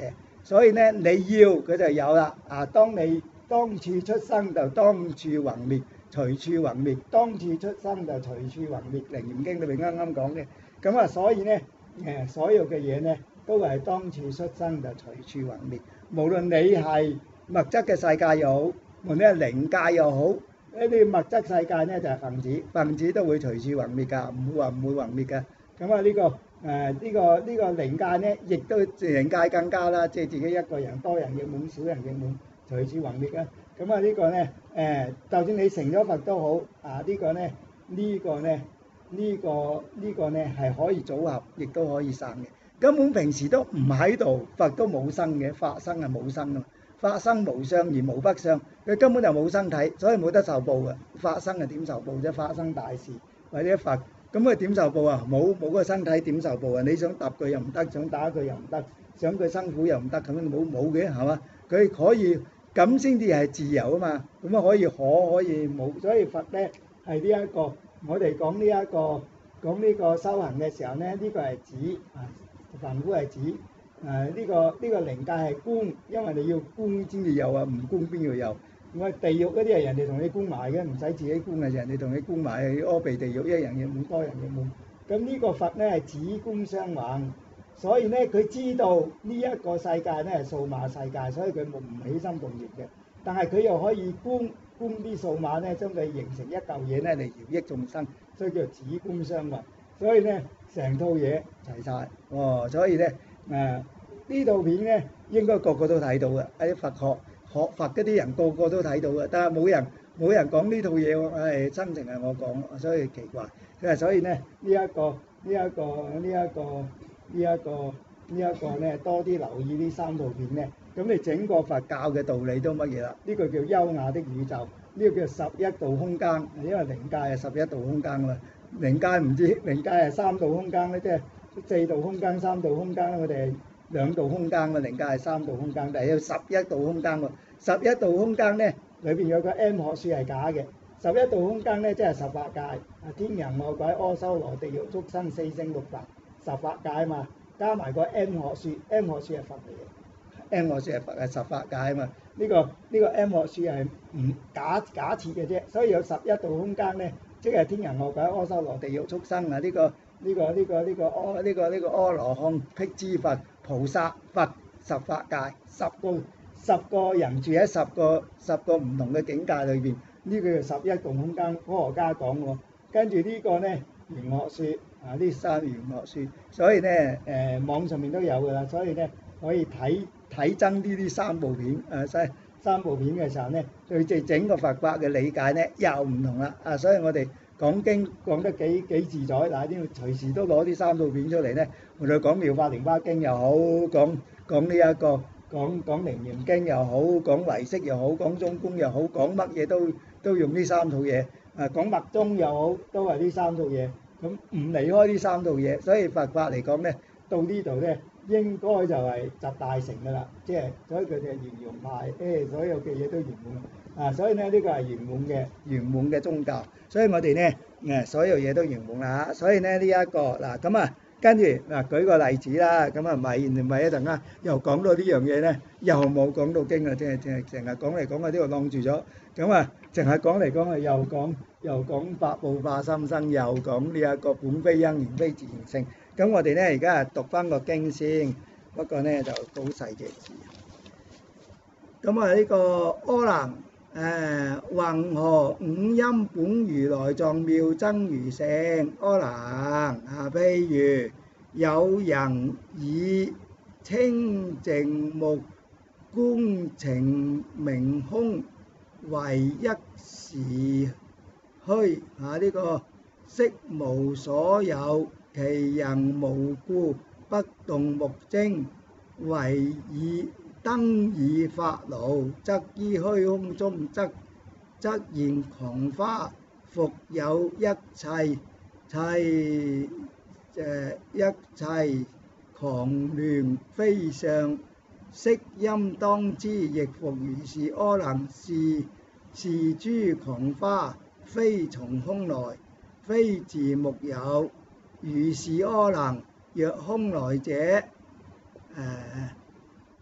所以咧你要佢就有啦。啊，當你當處出生就當處橫滅，隨處橫滅，當處出生就隨處橫滅。楞嚴經裏邊啱啱講嘅。咁啊，所以咧誒所有嘅嘢咧都係當處出生就隨處橫滅。無論你係物質嘅世界又好，無論係靈界又好，呢啲物質世界咧就係分子，分子都會隨處橫滅㗎，唔會話唔會橫滅㗎。咁啊呢個誒呢個呢個靈界咧，亦都靈界更加啦，即係自己一個人多人亦滿，少人亦滿，隨處橫滅㗎。咁啊呢個咧誒，就算你成咗佛都好，啊呢個咧呢個咧呢個呢個咧係可以組合，亦都可以散嘅。根本平時都唔喺度，佛都冇生嘅，法生係冇生㗎嘛。法生無相而無不相，佢根本就冇身體，所以冇得受報嘅。法生係點受報啫？法生大事或者佛，咁佢點受報啊？冇冇個身體點受報啊？你想揼佢又唔得，想打佢又唔得，想佢辛苦又唔得，咁樣冇冇嘅係嘛？佢可以咁先至係自由啊嘛，咁啊可以可可以冇，所以佛咧係呢一個我哋講呢一個講呢個修行嘅時候咧，呢個係指啊凡夫係指。誒呢、這個呢、這個靈界係觀，因為你要觀先至有啊，唔觀邊度有？咁啊地獄嗰啲係人哋同你觀埋嘅，唔使自己觀嘅，人哋同你觀埋嘅，阿鼻地獄一人亦滿，多人亦滿。咁呢個佛咧係指觀相橫，所以咧佢知道呢一個世界咧係數碼世界，所以佢冇唔起心動念嘅。但係佢又可以觀觀啲數碼咧，將佢形成一嚿嘢咧嚟饒益眾生，所以叫做指觀相橫。所以咧成套嘢齊晒，哦，所以咧誒。呃呢套片咧應該個個都睇到嘅，喺佛學學佛嗰啲人個個都睇到嘅，但係冇人冇人講呢套嘢喎，唉，真情係我講，所以奇怪。佢話所以咧呢一個呢一個呢一個呢一個呢一個咧多啲留意呢三套片咧，咁你整個佛教嘅道理都乜嘢啦？呢個叫優雅的宇宙，呢個叫十一度空間，因為靈界係十一度空間嘛，靈界唔知靈界係三度空間咧，即係四度空間、三度空間啦，我哋係兩度空間喎，靈界係三度空間，但係有十一度空間喎。十一度空間咧，裏邊有個 M 學說係假嘅。十一度空間咧，即係十法界，啊天人餓鬼阿修羅地獄畜生四聖六凡，十法界啊嘛，加埋個 M 學說 ，M 學說係佛嚟嘅 ，M 學說係佛係十法界啊嘛。呢個呢個 M 學說係唔假假設嘅啫，所以有十一度空間咧，即係天人餓鬼阿修羅地獄畜生啊呢個。呢、這個呢、這個呢、這個阿呢、這個呢、這個阿羅漢辟支佛菩薩佛十法界，十個十個人住喺十個十個唔同嘅境界裏邊，呢、這個叫十一度空間。科學家講喎，跟住呢個咧玄學説啊，呢三玄學説，所以咧誒、呃、網上面都有㗎啦，所以咧可以睇睇真呢啲三部片誒，三、呃、三部片嘅時候咧，對即係整個佛法嘅理解咧又唔同啦啊，所以我哋。講經講得幾幾自在，嗱呢個隨時都攞啲三套片出嚟咧，我哋講妙法蓮華經又好，講講呢一個講講楞嚴經又好，講唯識又好，講中觀又好，講乜嘢都都用呢三套嘢，誒講密宗又好，都係呢三套嘢，咁唔離開呢三套嘢，所以佛法嚟講咧，到呢度咧應該就係集大成㗎啦，即係所以佢哋係圓融派，誒所有嘅嘢都圓滿。啊，所以咧呢個係圓滿嘅圓滿嘅宗教，所以我哋咧誒所有嘢都圓滿啦。所以咧呢一個嗱咁啊，跟住嗱舉個例子啦，咁啊咪咪一陣間又講到呢樣嘢咧，又冇講到經啊，即係即係成日講嚟講去呢度晾住咗，咁啊淨係講嚟講去又講又講法報化心生，又講呢一個本非因緣非自然性。咁我哋咧而家係讀翻個經先，不過咧就好細嘅字。咁啊呢個阿難。誒云何五陰本如來藏妙真如性？阿難啊，譬如有人以清淨目觀情明空為一時虛啊！呢、這個色無所有，其人無故不動目睛，唯以燈以發露，則於虛空中則則現狂花，復有一切切誒、呃、一切狂亂非相，色陰當知，亦復如是。阿難，是是諸狂花，非從空來，非自目有。如是阿難，若空來者誒。呃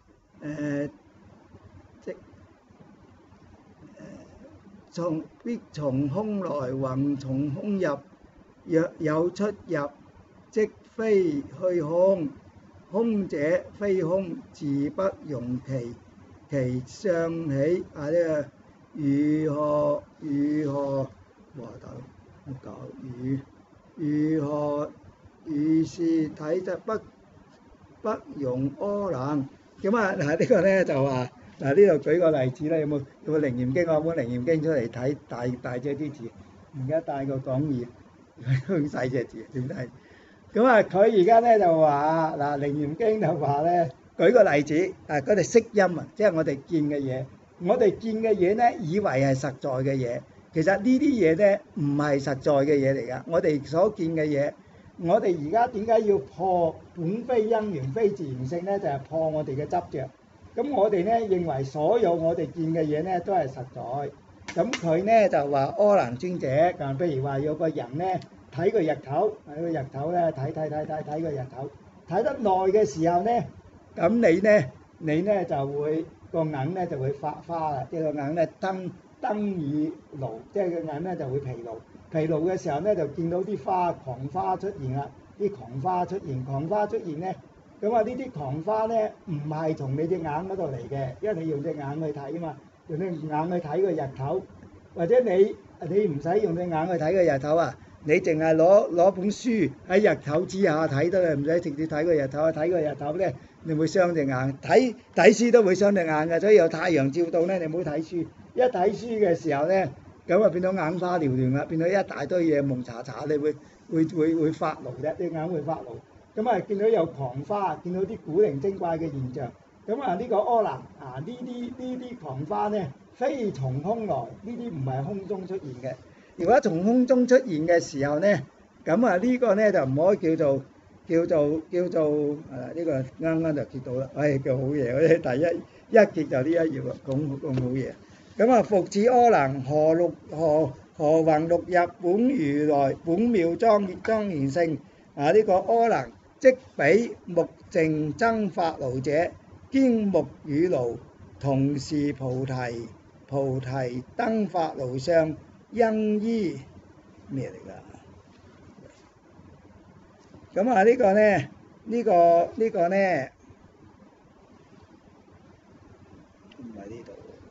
誒即誒從必從空來，宏從空入。若有出入，即非虛空。空者非空，自不容其其相起。啊！呢個如何如何？哇！大佬乜搞？如如何如是體則不不容阿能。咁啊嗱，呢個咧就話嗱，呢度舉個例子啦。有冇有冇楞嚴經？我本楞嚴經出嚟睇，大大隻啲字，而家帶個講義，咁細隻字點睇？咁啊，佢而家咧就話嗱，楞嚴經就話咧，舉個例子，啊嗰啲色音啊，即係我哋見嘅嘢，我哋見嘅嘢咧，以為係實在嘅嘢，其實呢啲嘢咧唔係實在嘅嘢嚟㗎。我哋所見嘅嘢，我哋而家點解要破本非因緣非自然性咧？就係破我哋嘅執著。咁我哋咧認為所有我哋見嘅嘢咧都係實在。咁佢咧就話阿難尊者，啊譬如話有個人咧。睇個日頭，睇個日頭咧，睇睇睇睇睇個日頭，睇得耐嘅時候咧，咁你咧，你咧就會個眼咧就會發花啦，即係個眼咧燈燈已勞，即係個眼咧就會疲勞。疲勞嘅時候咧，就見到啲花狂花出現啦，啲狂花出現，狂花出現咧，咁啊呢啲狂花咧唔係從你隻眼嗰度嚟嘅，因為你用隻眼去睇啊嘛，用隻眼去睇個日頭，或者你你唔使用隻眼去睇個日頭啊。你淨係攞攞本書喺日頭之下睇得啦，唔使直接睇個日頭。睇個日頭咧，你會傷隻眼。睇睇書都會傷隻眼嘅，所以有太陽照到咧，你唔好睇書。一睇書嘅時候咧，咁啊變到眼花繚亂啦，變到一大堆嘢蒙查查，你會會會會發怒嘅，隻眼會發怒。咁啊見到有狂花，見到啲古靈精怪嘅現象。咁啊呢個阿難啊，呢啲呢啲狂花咧，非從空來，呢啲唔係空中出現嘅。如果從空中出現嘅時候咧，咁啊呢個咧就唔可以叫做叫做叫做誒呢個啱啱就揭到啦，唉叫好嘢，嗰啲第一一揭就呢一頁啦，咁咁好嘢。咁啊復此阿難，何六何何宏六入本如來本妙莊莊嚴性。啊呢個阿難即彼目淨增法爐者，兼目與爐同是菩提菩提燈法爐相。因依咩嚟㗎？咁啊呢個咧，呢個呢個咧唔係呢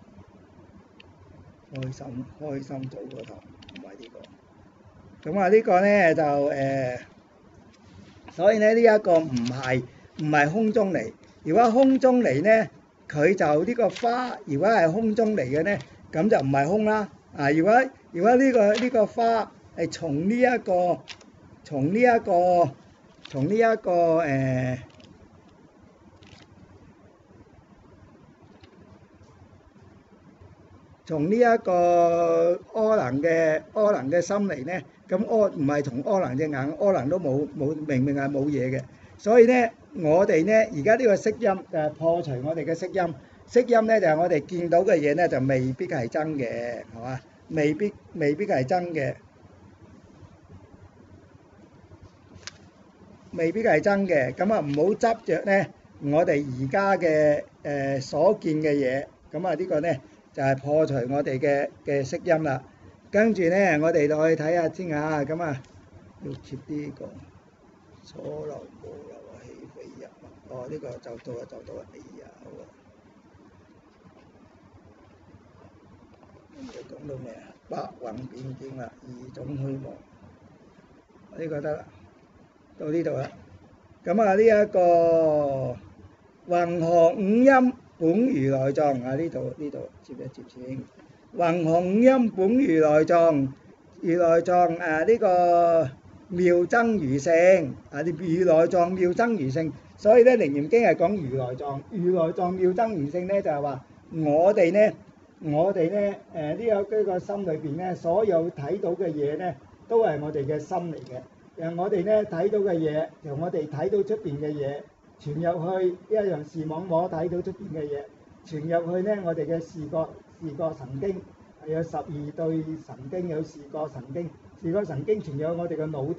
度，開心開心組嗰頭唔係呢個。咁啊呢個咧就誒，所以咧呢一個唔係唔係空中嚟。如果空中嚟咧，佢就呢個花，如果係空中嚟嘅咧，咁就唔係空啦。啊！如果如果呢個呢個花係從呢一個從呢一個從呢一個誒從呢一個阿難嘅阿難嘅心嚟咧，咁阿唔係從阿難隻眼，阿難都冇冇明明係冇嘢嘅。所以咧，我哋咧而家呢個色音就係破除我哋嘅色音。色音咧就係我哋見到嘅嘢咧，就未必係真嘅，係嘛？未必未必係真嘅，未必係真嘅。咁啊唔好執著咧，我哋而家嘅誒所見嘅嘢。咁啊呢個咧就係破除我哋嘅嘅色音啦。跟住咧，我哋就去睇下先嚇。咁啊要貼呢個初流無流啊，起飛入啊。哦，呢個就到啦，就到啦。哎呀，好啊。講到咩啊？百宏遍見啦，二種虛妄，呢個得啦，到呢度啦。咁啊呢一個宏河五音本如來藏啊，呢度呢度接一接先。宏河五音本如來藏，如來藏啊呢個妙增如性啊，如來藏妙增如性。所以咧，楞嚴經係講如來藏，如來藏妙增如性咧，就係話我哋咧。我哋咧誒呢個呢個心裏邊咧，所有睇到嘅嘢咧，都係我哋嘅心嚟嘅。誒我哋咧睇到嘅嘢，由我哋睇到出邊嘅嘢傳入去，一樣視網膜睇到出邊嘅嘢傳入去咧，我哋嘅視覺視覺神經係有十二對神經，有視覺神經，視覺神經傳入我哋嘅腦度，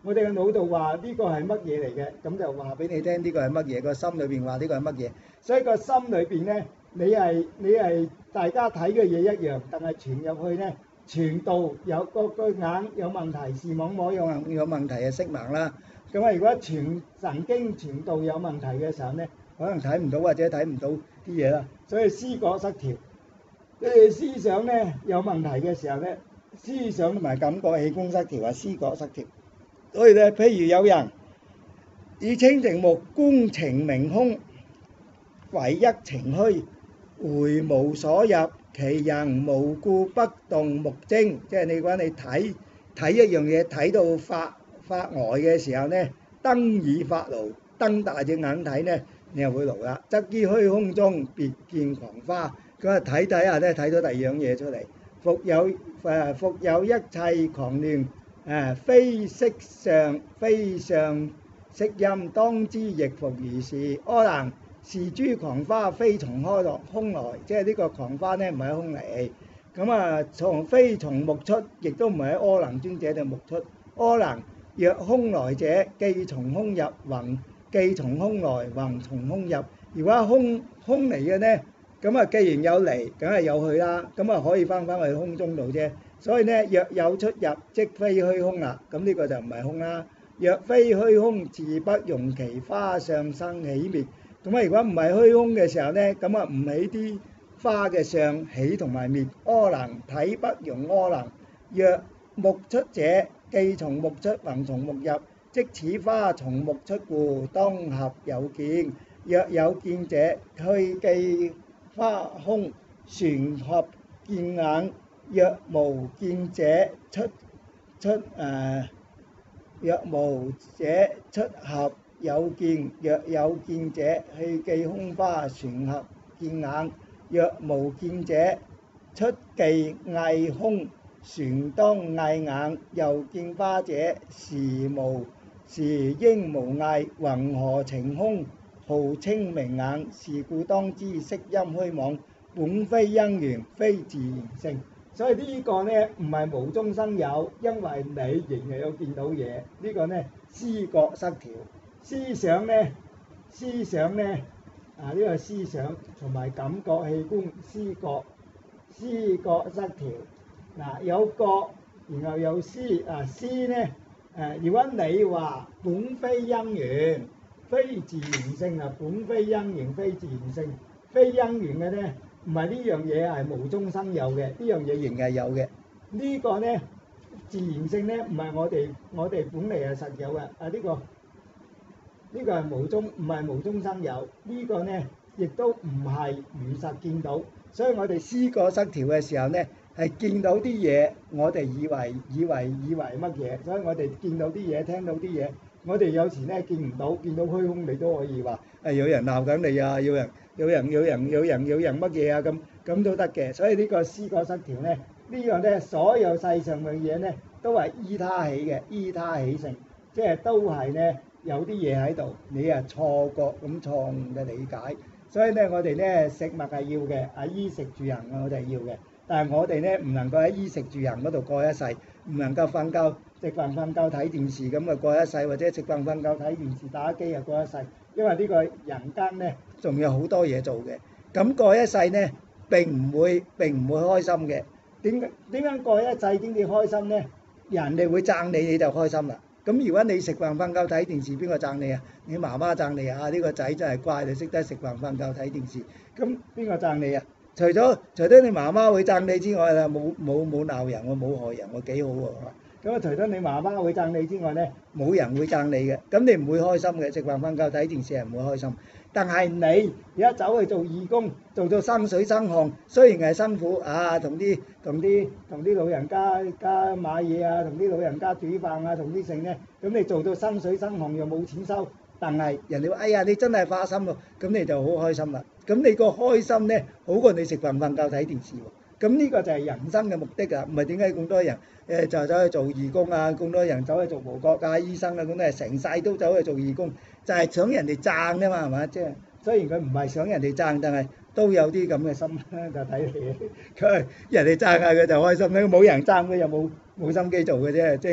我哋嘅腦度話呢個係乜嘢嚟嘅，咁就話俾你聽呢個係乜嘢，個心裏邊話呢個係乜嘢。所以個心裏邊咧，你係你係大家睇嘅嘢一樣，但係傳入去咧，傳道有個個眼有問題，視網膜有有問題係色盲啦。咁啊，如果傳神經傳導有問題嘅時候咧，可能睇唔到或者睇唔到啲嘢啦。所以思覺失調，你哋思想咧有問題嘅時候咧，思想同埋感覺器官失調啊，思覺失調。所以咧，譬如有人以清淨目觀情明空，唯一情虛，回無所入，其人無故不動目睛。即係你講你睇睇一樣嘢睇到發發呆嘅時候咧，燈已發勞，瞪大隻眼睇咧，你又會勞啦。則於虛空中別見狂花，咁啊睇睇下咧睇到第二樣嘢出嚟。復有誒復有一切狂亂，誒非色相非相色音，當知亦復如是。阿難，是諸狂花非從開來空來，即係呢個狂花咧唔係空嚟。咁啊從非從目出，亦都唔係喺阿難尊者嘅目出。阿難，若空來者，既從空入，宏既從空來，宏從空入。如果空空嚟嘅咧，咁啊既然有嚟，梗係有去啦，咁啊可以翻返去空中度啫。所以咧，若有出入，即非虛空啦。咁呢個就唔係空啦。若非虛空，自不容其花相生起滅。咁啊，如果唔係虛空嘅時候咧，咁啊唔起啲花嘅相起同埋滅。阿難，體不容阿難。若目出者，既從目出，宏從目入，即此花從目出故，當合有見。若有見者，去既花空，旋合見眼。若無見者，出出誒、呃，若無者出合有見。若有見者，去既空花，旋合見眼。若無見者，出既翳空，旋當翳眼。又見花者，時無時應無翳，宏何情空，號稱明眼。是故當知色音虛妄，本非因緣，非自然性。所以呢個咧唔係無中生有，因為你仍然有見到嘢。呢個咧思覺失調，思想咧思想咧啊呢個思想同埋感覺器官思覺思覺失調。嗱有覺，然後有思啊思咧誒，如果你話本非因緣，非自然性啊，本非因緣，非自然性，非因緣嘅咧。唔係呢樣嘢係無中生有嘅，呢樣嘢仍係有嘅。呢個咧自然性咧唔係我哋我哋本嚟係實有嘅。啊呢個呢個係無中唔係無中生有，呢個咧亦都唔係如實見到。所以我哋思覺失調嘅時候咧，係見到啲嘢，我哋以為以為以為乜嘢？所以我哋見到啲嘢，聽到啲嘢，我哋有時咧見唔到，見到虛空，你都可以話誒有人鬧緊你啊，有人。有人有人有人有人乜嘢啊？咁咁都得嘅，所以呢個思覺失調咧，呢樣咧所有世上嘅嘢咧都係依他起嘅，依他起性，即係都係咧有啲嘢喺度，你啊錯覺咁錯誤嘅理解，所以咧我哋咧食物係要嘅，啊衣食住行我哋係要嘅，但係我哋咧唔能夠喺衣食住行嗰度過一世，唔能夠瞓覺食飯瞓覺睇電視咁啊過一世，或者食飯瞓覺睇電視打機啊過一世。因為呢個人間咧，仲有好多嘢做嘅，咁過一世咧並唔會並唔會開心嘅。點解點解過一世先至開心咧？人哋會讚你，你就開心啦。咁如果你食飯瞓覺睇電視，邊個讚你啊？你媽媽讚你啊！呢個仔真係乖，你識得食飯瞓覺睇電視。咁邊個讚你啊？除咗除咗你媽媽會讚你之外啦，冇冇冇鬧人喎，冇害人喎，幾好喎。咁啊，除咗你媽媽會讚你之外咧，冇人會讚你嘅，咁你唔會開心嘅。食飯瞓覺睇電視係唔會開心。但係你而家走去做義工，做到生水生汗，雖然係辛苦啊，同啲同啲同啲老人家家買嘢啊，同啲老人家煮飯啊，同啲剩咧，咁你做到生水生汗又冇錢收，但係人哋話：哎呀，你真係花心喎，咁你就好開心啦。咁你個開心咧，好過你食飯瞓覺睇電視喎。咁呢個就係人生嘅目的啊！唔係點解咁多人誒就走去做義工啊？咁多人走去做無國界醫生啊？咁都係成世都走去做義工，就係想人哋讚啊嘛，係嘛？即係雖然佢唔係想人哋讚，但係都有啲咁嘅心啦。就睇你佢人哋讚下佢就開心啦，冇人讚佢又冇冇心機做嘅啫。即係即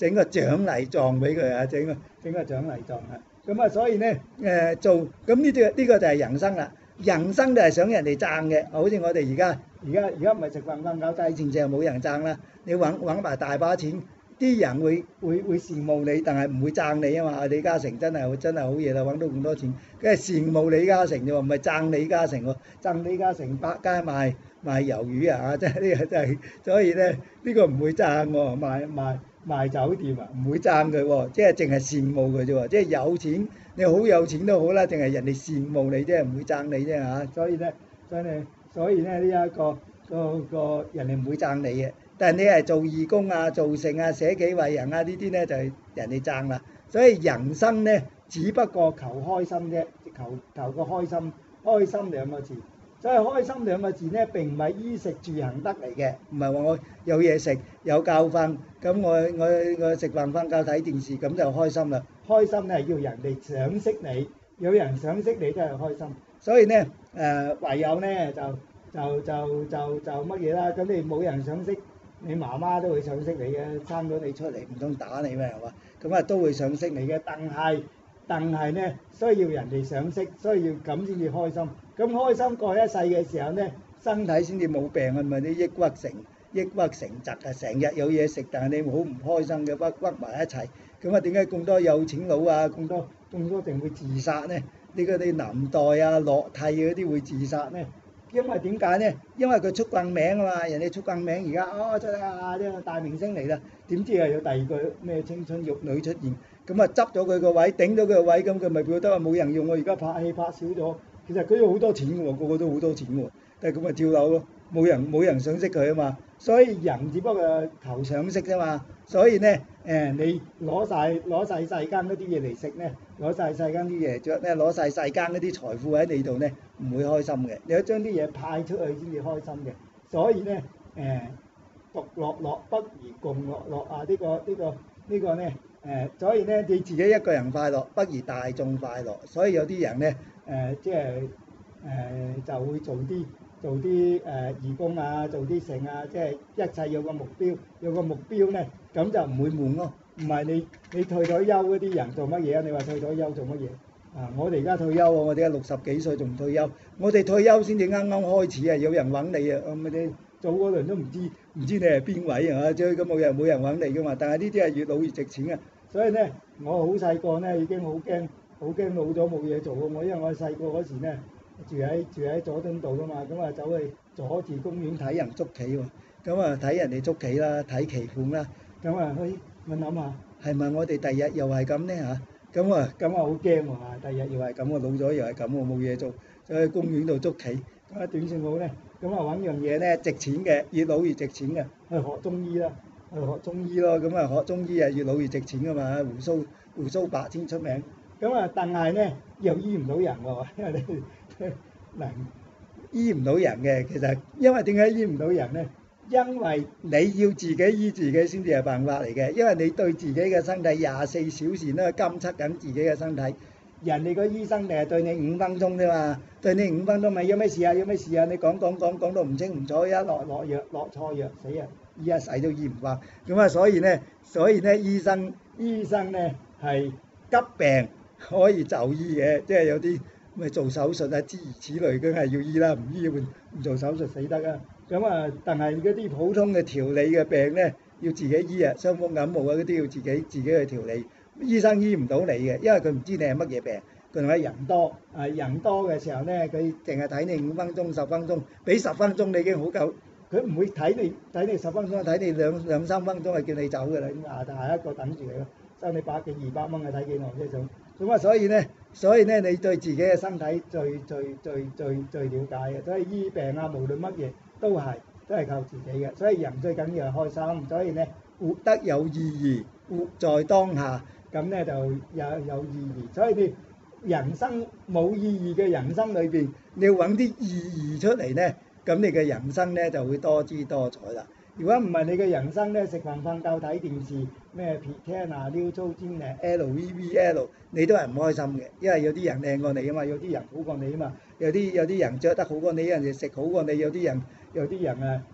整個獎勵狀俾佢啊，整個整個獎勵狀啊。咁啊，所以咧誒做咁呢啲呢個就係人生啦。人生就係想人哋讚嘅，好似我哋而家而家而家唔係食飯瞓覺計錢就冇人讚啦。你揾揾埋大把錢，啲人會會會羨慕你，但係唔會讚你啊嘛。李嘉誠真係真係好嘢啦，揾到咁多錢，梗係羨慕李嘉誠啫喎，唔係讚李嘉誠喎。讚李嘉誠百佳賣賣魷魚啊！真係呢個真係，所以咧呢個唔會讚喎，賣賣賣酒店啊，唔會讚佢喎，即係淨係羨慕佢啫喎，即係有錢。你好有錢都好啦，淨係人哋羨慕你啫，唔會讚你啫嚇。所以咧，所以咧，所以咧呢一個個個人哋唔會讚你嘅。但係你係做義工啊、做聖啊、捨己為人啊呢啲咧就係人哋讚啦。所以人生咧只不過求開心啫，求求個開心，開心兩個字。所以開心兩個字咧並唔係衣食住行得嚟嘅，唔係話我有嘢食有覺瞓，咁我我我食飯瞓覺睇電視咁就開心啦。開心咧係要人哋賞識你，有人賞識你都係開心。所以咧誒唯有咧就就就就就乜嘢啦？咁你冇人賞識，你媽媽都會賞識你嘅，生咗你出嚟唔通打你咩係嘛？咁啊都會賞識你嘅，但係但係咧需要人哋賞識，需要咁先至開心。咁開心過一世嘅時候咧，身體先至冇病啊，咪啲抑鬱成抑鬱成疾啊，成日有嘢食，但係你好唔開心嘅，屈屈埋一齊。咁啊，點解咁多有錢佬啊，咁多咁多定會自殺咧？呢個啲南代啊、樂蒂嗰啲會自殺咧？因為點解咧？因為佢出棍名啊嘛，人哋出棍名而家哦出啊呢個大明星嚟啦，點知又有第二個咩青春玉女出現，咁啊執咗佢個位，頂咗佢個位，咁佢咪覺得話冇人用喎，而家拍戲拍少咗。其實佢有好多錢喎，個個都好多錢喎，但係咁咪跳樓咯，冇人冇人賞識佢啊嘛，所以人只不過求賞識啫嘛，所以咧誒你攞曬攞曬世間嗰啲嘢嚟食咧，攞曬世間啲嘢著咧，攞曬世間嗰啲財富喺你度咧，唔會開心嘅，你要將啲嘢派出去先至開心嘅，所以咧誒獨樂樂不如共樂樂啊！呢個呢個呢個咧誒，所以咧你自己一個人快樂不如大眾快樂，所以有啲人咧。誒、呃、即係誒、呃、就會做啲做啲誒、呃、義工啊，做啲剩啊，即係一切有個目標，有個目標咧，咁就唔會悶咯。唔係你你退咗休嗰啲人做乜嘢啊？你話退咗休做乜嘢啊？我哋而家退休喎，我哋而家六十幾歲仲唔退休？我哋退休先至啱啱開始啊，有人揾你啊，咁你早嗰輪都唔知唔知你係邊位啊？即係咁冇人冇人揾你噶嘛。但係呢啲係越老越值錢啊。所以咧，我好細個咧已經好驚。好驚老咗冇嘢做喎！我因為我細個嗰時咧住喺住喺佐敦道噶嘛，咁啊走去佐治公園睇人捉棋喎，咁啊睇人哋捉棋啦，睇棋盤啦，咁啊去我諗下係咪我哋第日又係咁咧嚇？咁啊咁啊好驚喎嚇！第日又係咁喎，老咗又係咁喎，冇嘢做，走去公園度捉棋，咁啊點算好咧？咁啊揾樣嘢咧值錢嘅，越老越值錢嘅，去學中醫啦，去學中醫咯，咁啊學中醫啊越老越值錢噶嘛，胡鬚胡鬚白先出名。咁啊，但係咧又醫唔到人喎，因為你嗱醫唔到人嘅，其實因為點解醫唔到人咧？因為你要自己醫自己先至係辦法嚟嘅，因為你對自己嘅身體廿四小時都係監測緊自己嘅身體，人哋個醫生定係對你五分鐘啫嘛，對你五分鐘咪有咩事啊？有咩事啊？你講講講講到唔清唔楚，一落落藥落錯藥死啊！醫一世都醫唔翻，咁啊所以咧，所以咧醫生醫生咧係急病可以就醫嘅，即係有啲咪做手術啊諸如此類，梗係要醫啦，唔醫唔唔做手術死得啊！咁啊，但係嗰啲普通嘅調理嘅病咧，要自己醫啊，傷風感冒啊嗰啲要自己自己去調理，醫生醫唔到你嘅，因為佢唔知你係乜嘢病，佢話人多啊，人多嘅時候咧，佢淨係睇你五分鐘十分鐘，俾十分鐘你已經好夠，佢唔會睇你睇你十分鐘，睇你兩兩三分鐘係叫你走㗎啦，咁啊下一個等住你咯，收你百幾二百蚊啊，睇幾耐啫咁。咁啊，所以咧，所以咧，你對自己嘅身體最最最最最了解嘅，所以醫病啊，無論乜嘢都係都係靠自己嘅。所以人最緊要係開心，所以咧活得有意義，活在當下，咁咧就有有意義。所以你人生冇意義嘅人生裏邊，你要揾啲意義出嚟咧，咁你嘅人生咧就會多姿多彩啦。如果唔係你嘅人生咧，食飯瞓覺睇電視咩撇聽啊、撩粗尖誒 L V V L， 你都係唔開心嘅，因為有啲人靚過你啊嘛，有啲人好過你啊嘛，有啲有啲人著得好過你，有人哋食好過你，有啲人有啲人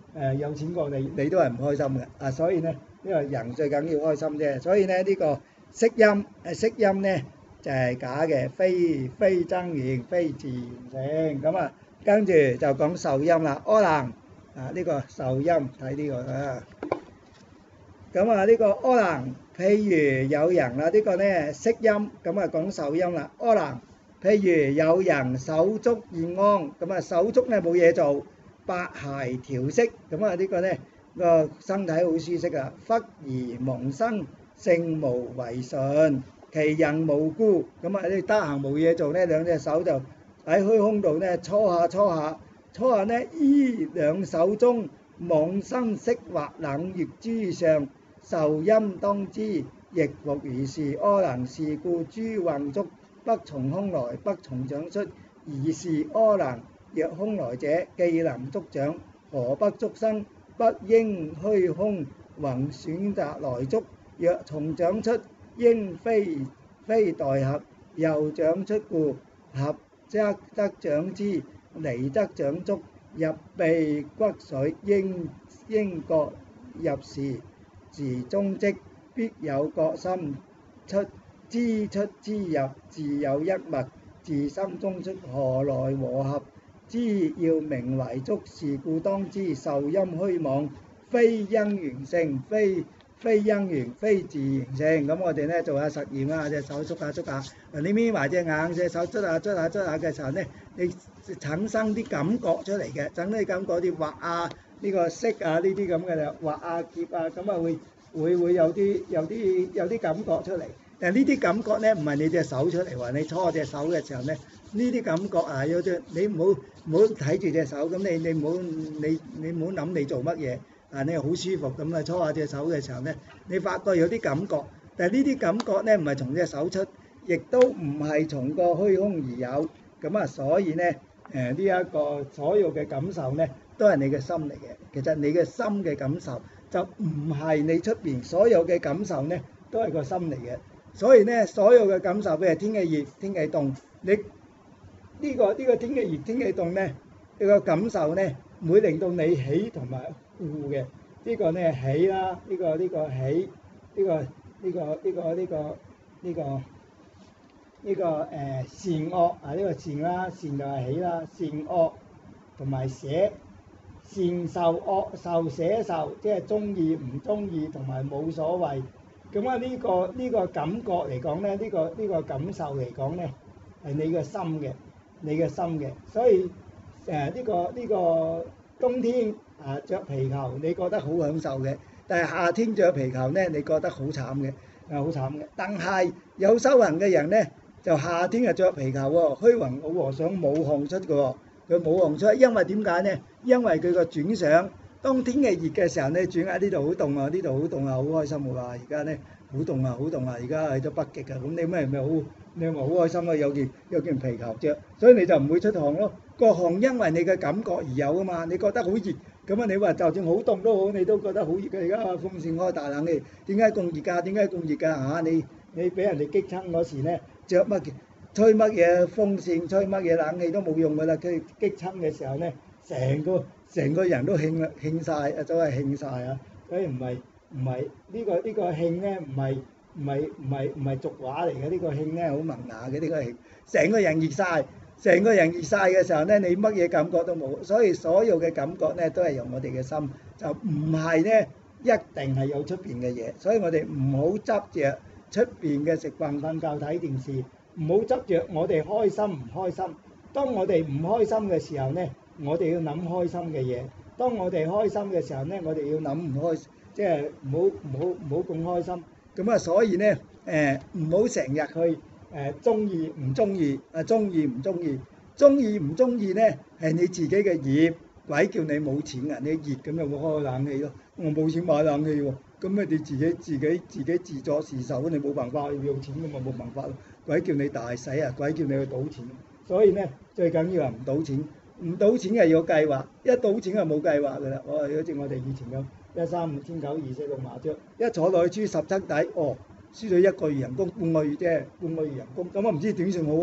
誒有錢過你，你都係唔開心嘅。啊，所以咧，因為人最緊要開心啫。所以咧呢個色音誒色音咧就係假嘅，非非真言，非自然性。咁啊，跟住就講受音啦，柯能啊呢個受音睇呢個啊。咁啊呢個柯能，譬如有人啦，呢個咧色音，咁啊講受音啦，柯能。譬如有人手足現安，咁啊手足咧冇嘢做，百骸調息，咁啊呢個咧個身體好舒適啊。忽而蒙生，性無為順，其人無故，咁啊你得閒冇嘢做咧，兩隻手就喺虛空度咧搓下搓下，搓下咧依兩手中妄生色或冷熱諸相，受音當知，亦復如是。柯能，是故諸蘊觸不從空來，不從長出，而是柯能。若空來者，既能觸長，何不觸生？不應虛空宏選擇來觸。若從長出，應非非待合，又長出故，合則得長之，離則長觸。入鼻骨髓，應應覺入時，時中即必有覺心出。知出之入，自有一物，自心中出，何來和合？知要名為觸，是故當知受音虛妄，非因緣性，非非因緣，非自然性。咁我哋咧做下實驗啦，隻手捉下捉下，嗱你眯埋隻眼，隻手捽下捽下捽下嘅時候咧，你產生啲感覺出嚟嘅，整啲感覺啲畫啊，呢個色啊呢啲咁嘅就畫啊結啊，咁啊會會會有啲有啲有啲感覺出嚟。但係呢啲感覺咧，唔係你隻手出嚟喎，你搓隻手嘅時候咧，呢啲感覺啊，有隻你唔好唔好睇住隻手，咁你你唔好你你唔好諗你做乜嘢，啊你好舒服咁啊搓下隻手嘅時候咧，你發覺有啲感覺，但係呢啲感覺咧唔係從隻手出，亦都唔係從個虛空而有，咁啊所以咧誒呢一個所有嘅感受咧，都係你嘅心嚟嘅。其實你嘅心嘅感受就唔係你出邊所有嘅感受咧，都係個心嚟嘅。所以咧，所有嘅感受，譬如天氣熱、天氣凍，你呢個呢個天氣熱、天氣凍咧，你個感受咧，唔會令到你喜同埋惡嘅。呢個咧喜啦，呢個呢個喜，呢個呢個呢個呢個呢個呢個誒善惡啊，呢個善啦，善就係喜啦，善惡同埋捨，善受惡受捨受，即係中意唔中意同埋冇所謂。咁啊呢個呢個感覺嚟講咧，呢個呢個感受嚟講咧，係你嘅心嘅，你嘅心嘅。所以誒呢個呢個冬天啊著皮球，你覺得好享受嘅；但係夏天著皮球咧，你覺得好慘嘅，係好慘嘅。但係有修行嘅人咧，就夏天係著皮球喎，虛雲老和尚冇汗出嘅喎，佢冇汗出，因為點解咧？因為佢個轉想。當天氣熱嘅時候咧，轉喺呢度好凍啊，呢度好凍啊，好開心喎！而家咧好凍啊，好凍啊！而家去咗北極啊，咁你咩咪好，你咪好開心咯，有件有件皮球著，所以你就唔會出汗咯。個汗因為你嘅感覺而有啊嘛，你覺得好熱，咁啊你話就算好凍都好，你都覺得好熱嘅。而家風扇開大冷氣，點解咁熱㗎？點解咁熱㗎？嚇你你俾人哋激親嗰時咧，著乜嘅吹乜嘢風扇，吹乜嘢冷氣都冇用㗎啦。佢激親嘅時候咧，成個成個人都興啦，興曬啊，都係興曬啊！所以唔係唔係呢個呢個興咧，唔係唔係唔係唔係俗話嚟嘅，呢個興咧好文雅嘅，呢個興成個人熱曬，成個人熱曬嘅時候咧，你乜嘢感覺都冇，所以所有嘅感覺咧都係由我哋嘅心，就唔係咧一定係有出邊嘅嘢，所以我哋唔好執著出邊嘅食飯、瞓覺、睇電視，唔好執著我哋開心唔開心。當我哋唔開心嘅時候咧，我哋要諗開心嘅嘢；當我哋開心嘅時候咧，我哋要諗唔開，即係唔好唔好唔好咁開心。咁啊，所以咧誒唔好成日去誒中意唔中意啊，中意唔中意，中意唔中意咧係你自己嘅業，鬼叫你冇錢啊！你熱咁就會開冷氣咯。我冇錢買冷氣喎，咁啊你自己自己自己自作自受，你冇辦法要錢㗎嘛，冇辦法咯。鬼叫你大使啊！鬼叫你去賭錢。所以咧最緊要係唔賭錢。唔賭錢係要計劃，一賭錢係冇計劃㗎啦。我好似我哋以前咁，一三五千九二四六麻雀，一坐落去輸十七底，哦，輸咗一個月人工，半個月啫，半個月人工，咁我唔知點算好喎。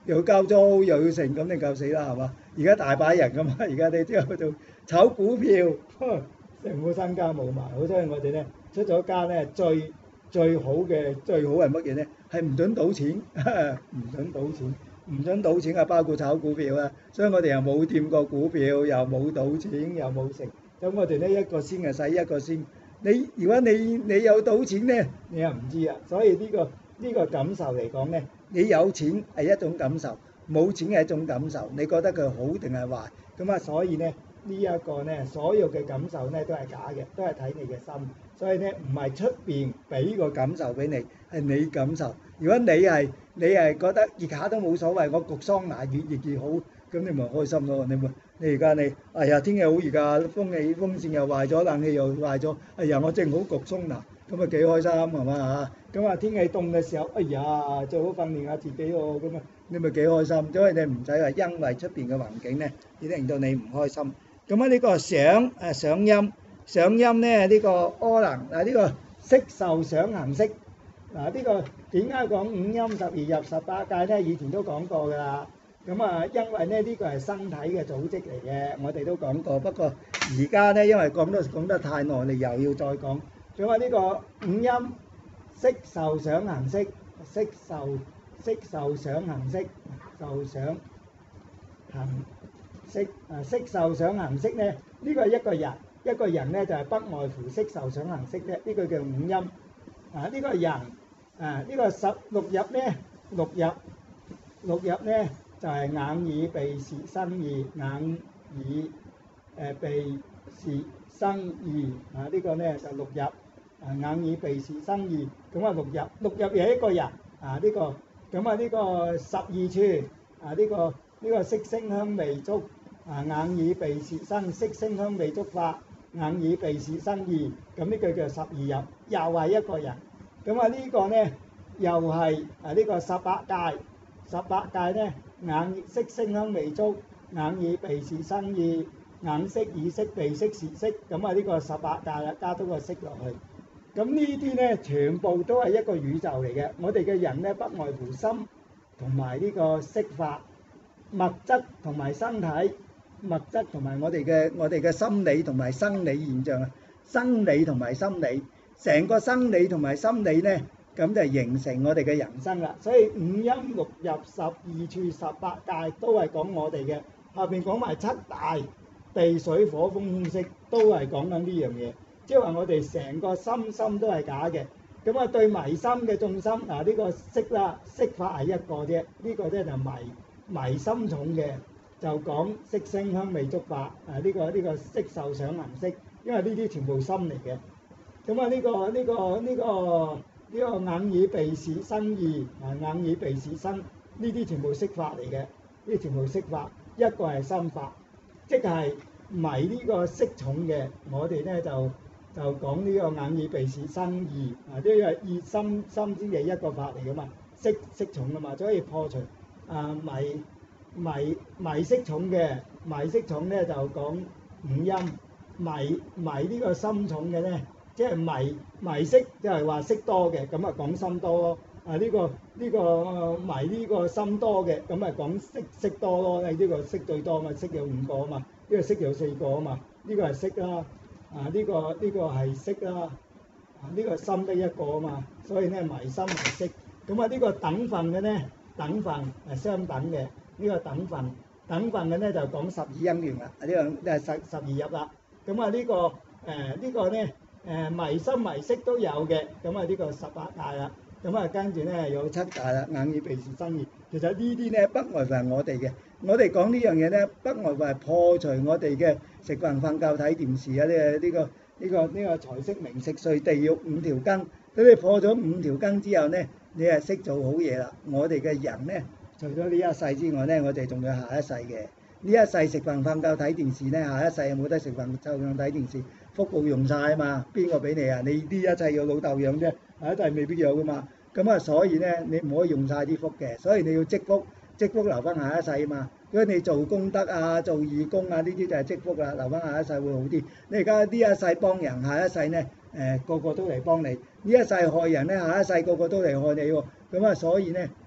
又要交租又要成，咁你夠死啦係嘛？而家大把人㗎嘛，而家你之後就炒股票，成副身家冇埋。好所以我哋咧出咗家咧最最好嘅最好係乜嘢咧？係唔準賭錢，唔準賭錢，唔準賭錢啊！包括炒股票啊，所以我哋又冇掂過股票，又冇賭錢，又冇食。咁我哋咧一個先係使一個先。你如果你你有賭錢咧，你又唔知啊。所以呢個呢個感受嚟講咧，你有錢係一種感受，冇錢係一種感受。你覺得佢好定係壞？咁啊，所以咧呢一個咧，所有嘅感受咧都係假嘅，都係睇你嘅心。所以咧唔係出邊俾個感受俾你，係你感受。如果你係你係覺得熱下都冇所謂，我焗桑拿越熱越好，咁你咪開心咯。你咪你而家你哎呀天氣好熱㗎，風氣風扇又壞咗，冷氣又壞咗，哎呀我正好焗桑拿，咁啊幾開心係嘛嚇？咁啊天氣凍嘅時候，哎呀最好訓練下自己喎，咁啊你咪幾開心。所以你唔使話因為出邊嘅環境咧，而令到你唔開心。咁啊呢個想誒想陰。想陰咧呢個柯能嗱呢個色受想行識嗱呢個點解講五陰十二入十八界咧？以前都講過㗎啦。咁啊，因為咧呢個係身體嘅組織嚟嘅，我哋都講過。不過而家咧因為講得講得太耐，你又要再講。仲有呢個五陰色受想行識，色受色受想行識，受想行識啊色受想行識咧，呢個係一個人。一個人咧就係不外乎色受想行識咧，呢個叫五陰。啊，呢個人啊，呢個十六入咧，六入六入咧就係眼耳鼻舌身意，眼耳誒鼻舌身意啊，呢個咧就六入啊，眼耳鼻舌身意，咁啊六入，六入又係一個人啊，呢個咁啊呢個十二處啊，呢個呢個色聲香味觸啊，眼耳鼻舌身色聲香味觸法。眼耳鼻舌身意，咁呢個叫十二入，又係一個人。咁啊呢個咧又係啊呢個十八界，十八界咧眼色聲香味觸，眼耳鼻舌身意，眼識耳識鼻識舌識，咁啊呢個十八界啦，加多個識落去。咁呢啲咧全部都係一個宇宙嚟嘅。我哋嘅人咧不外乎心同埋呢個色法，物質同埋身體。物質同埋我哋嘅我哋嘅心理同埋生理現象啊，生理同埋心理，成個生理同埋心理咧，咁就形成我哋嘅人生啦。所以五陰六入十二處十八界都係講我哋嘅，下邊講埋七大地水火風空色都係講緊呢樣嘢，即係話我哋成個心心都係假嘅。咁啊對迷心嘅眾生嗱呢個色啦，色法係一個啫，呢個咧就迷迷心重嘅。就講色聲香味觸法，啊呢個呢個色受想行識，因為呢啲全部心嚟嘅。咁啊呢個呢個呢個呢個眼耳鼻舌身意，啊眼耳鼻舌身呢啲全部色法嚟嘅，呢啲全部色法，一個係心法，即係迷呢個色重嘅，我哋咧就就講呢個眼耳鼻舌身意，啊呢個意心心先係一個法嚟噶嘛，色色重噶嘛，所以破除啊迷。迷迷色重嘅，迷色重咧就講五陰，迷迷呢個心重嘅咧，即係迷迷色，即係話色多嘅，咁啊講心多咯。啊呢個呢個迷呢個心多嘅，咁啊講色色多咯。你呢個色最多嘛，色有五個啊嘛，呢個色有四個啊嘛，呢個係色啦，啊呢個呢個係色啦，啊呢個心得一個啊嘛，所以咧迷心迷色。咁啊呢個等份嘅咧，等份係相等嘅。呢個等份，等份嘅咧就講十二因緣啦，呢個係十十二入啦。咁啊呢個誒呢個咧誒迷心迷色都有嘅，咁啊呢個十八界啦。咁啊跟住咧有七界啦，眼耳鼻舌身意。其實呢啲咧不外乎係我哋嘅，我哋講呢樣嘢咧不外乎係破除我哋嘅食飯瞓覺睇電視啊呢呢個呢個呢個財色名食睡地獄五條根。等你破咗五條根之後咧，你係識做好嘢啦。我哋嘅人咧。除咗呢一世之外咧，我哋仲有下一世嘅。呢一世食飯瞓覺睇電視咧，下一世冇得食飯就咁睇電視，福報用晒啊嘛，邊個俾你啊？你呢一世有老豆養啫，下一世未必有噶嘛。咁啊，所以咧你唔可以用晒啲福嘅，所以你要積福，積福留翻下一世啊嘛。如果你做功德啊、做義工啊，呢啲就係積福啦，留翻下一世會好啲。你而家呢一世幫人，下一世咧誒、呃、個個都嚟幫你；呢一世害人咧，下一世個個都嚟害你喎。咁啊，所以咧。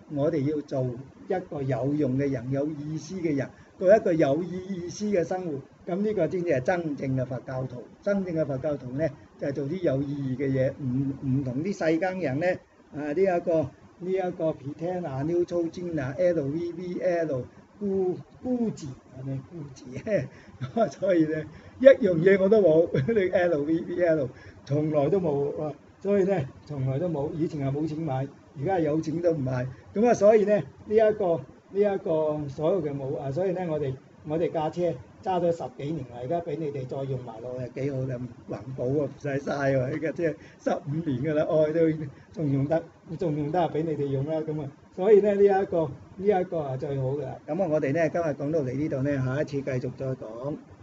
我哋要做一個有用嘅人，有意思嘅人，過一個有意思嘅生活。咁呢個先至係真正嘅佛教徒。真正嘅佛教徒咧，就係做啲有意義嘅嘢，唔唔同啲世間人咧。啊！呢一個呢一個 pretend 啊 ，neutrogena L V V L 孤孤字係咪孤字？所以咧一樣嘢我都冇，你 L V V L 從來都冇啊！所以咧從來都冇，以前係冇錢買，而家有錢都唔買。咁啊，所以咧呢一個呢一個所有嘅冇啊，所以咧我哋我哋架車揸咗十幾年啦，而家俾你哋再用埋落去幾好啦，環保啊，唔使嘥喎！呢架車十五年㗎啦，愛都仲用得，仲用得啊，俾你哋用啦咁啊！所以咧呢一個呢一個係最好㗎啦。咁啊，我哋咧今日講到嚟呢度咧，下一次繼續再講。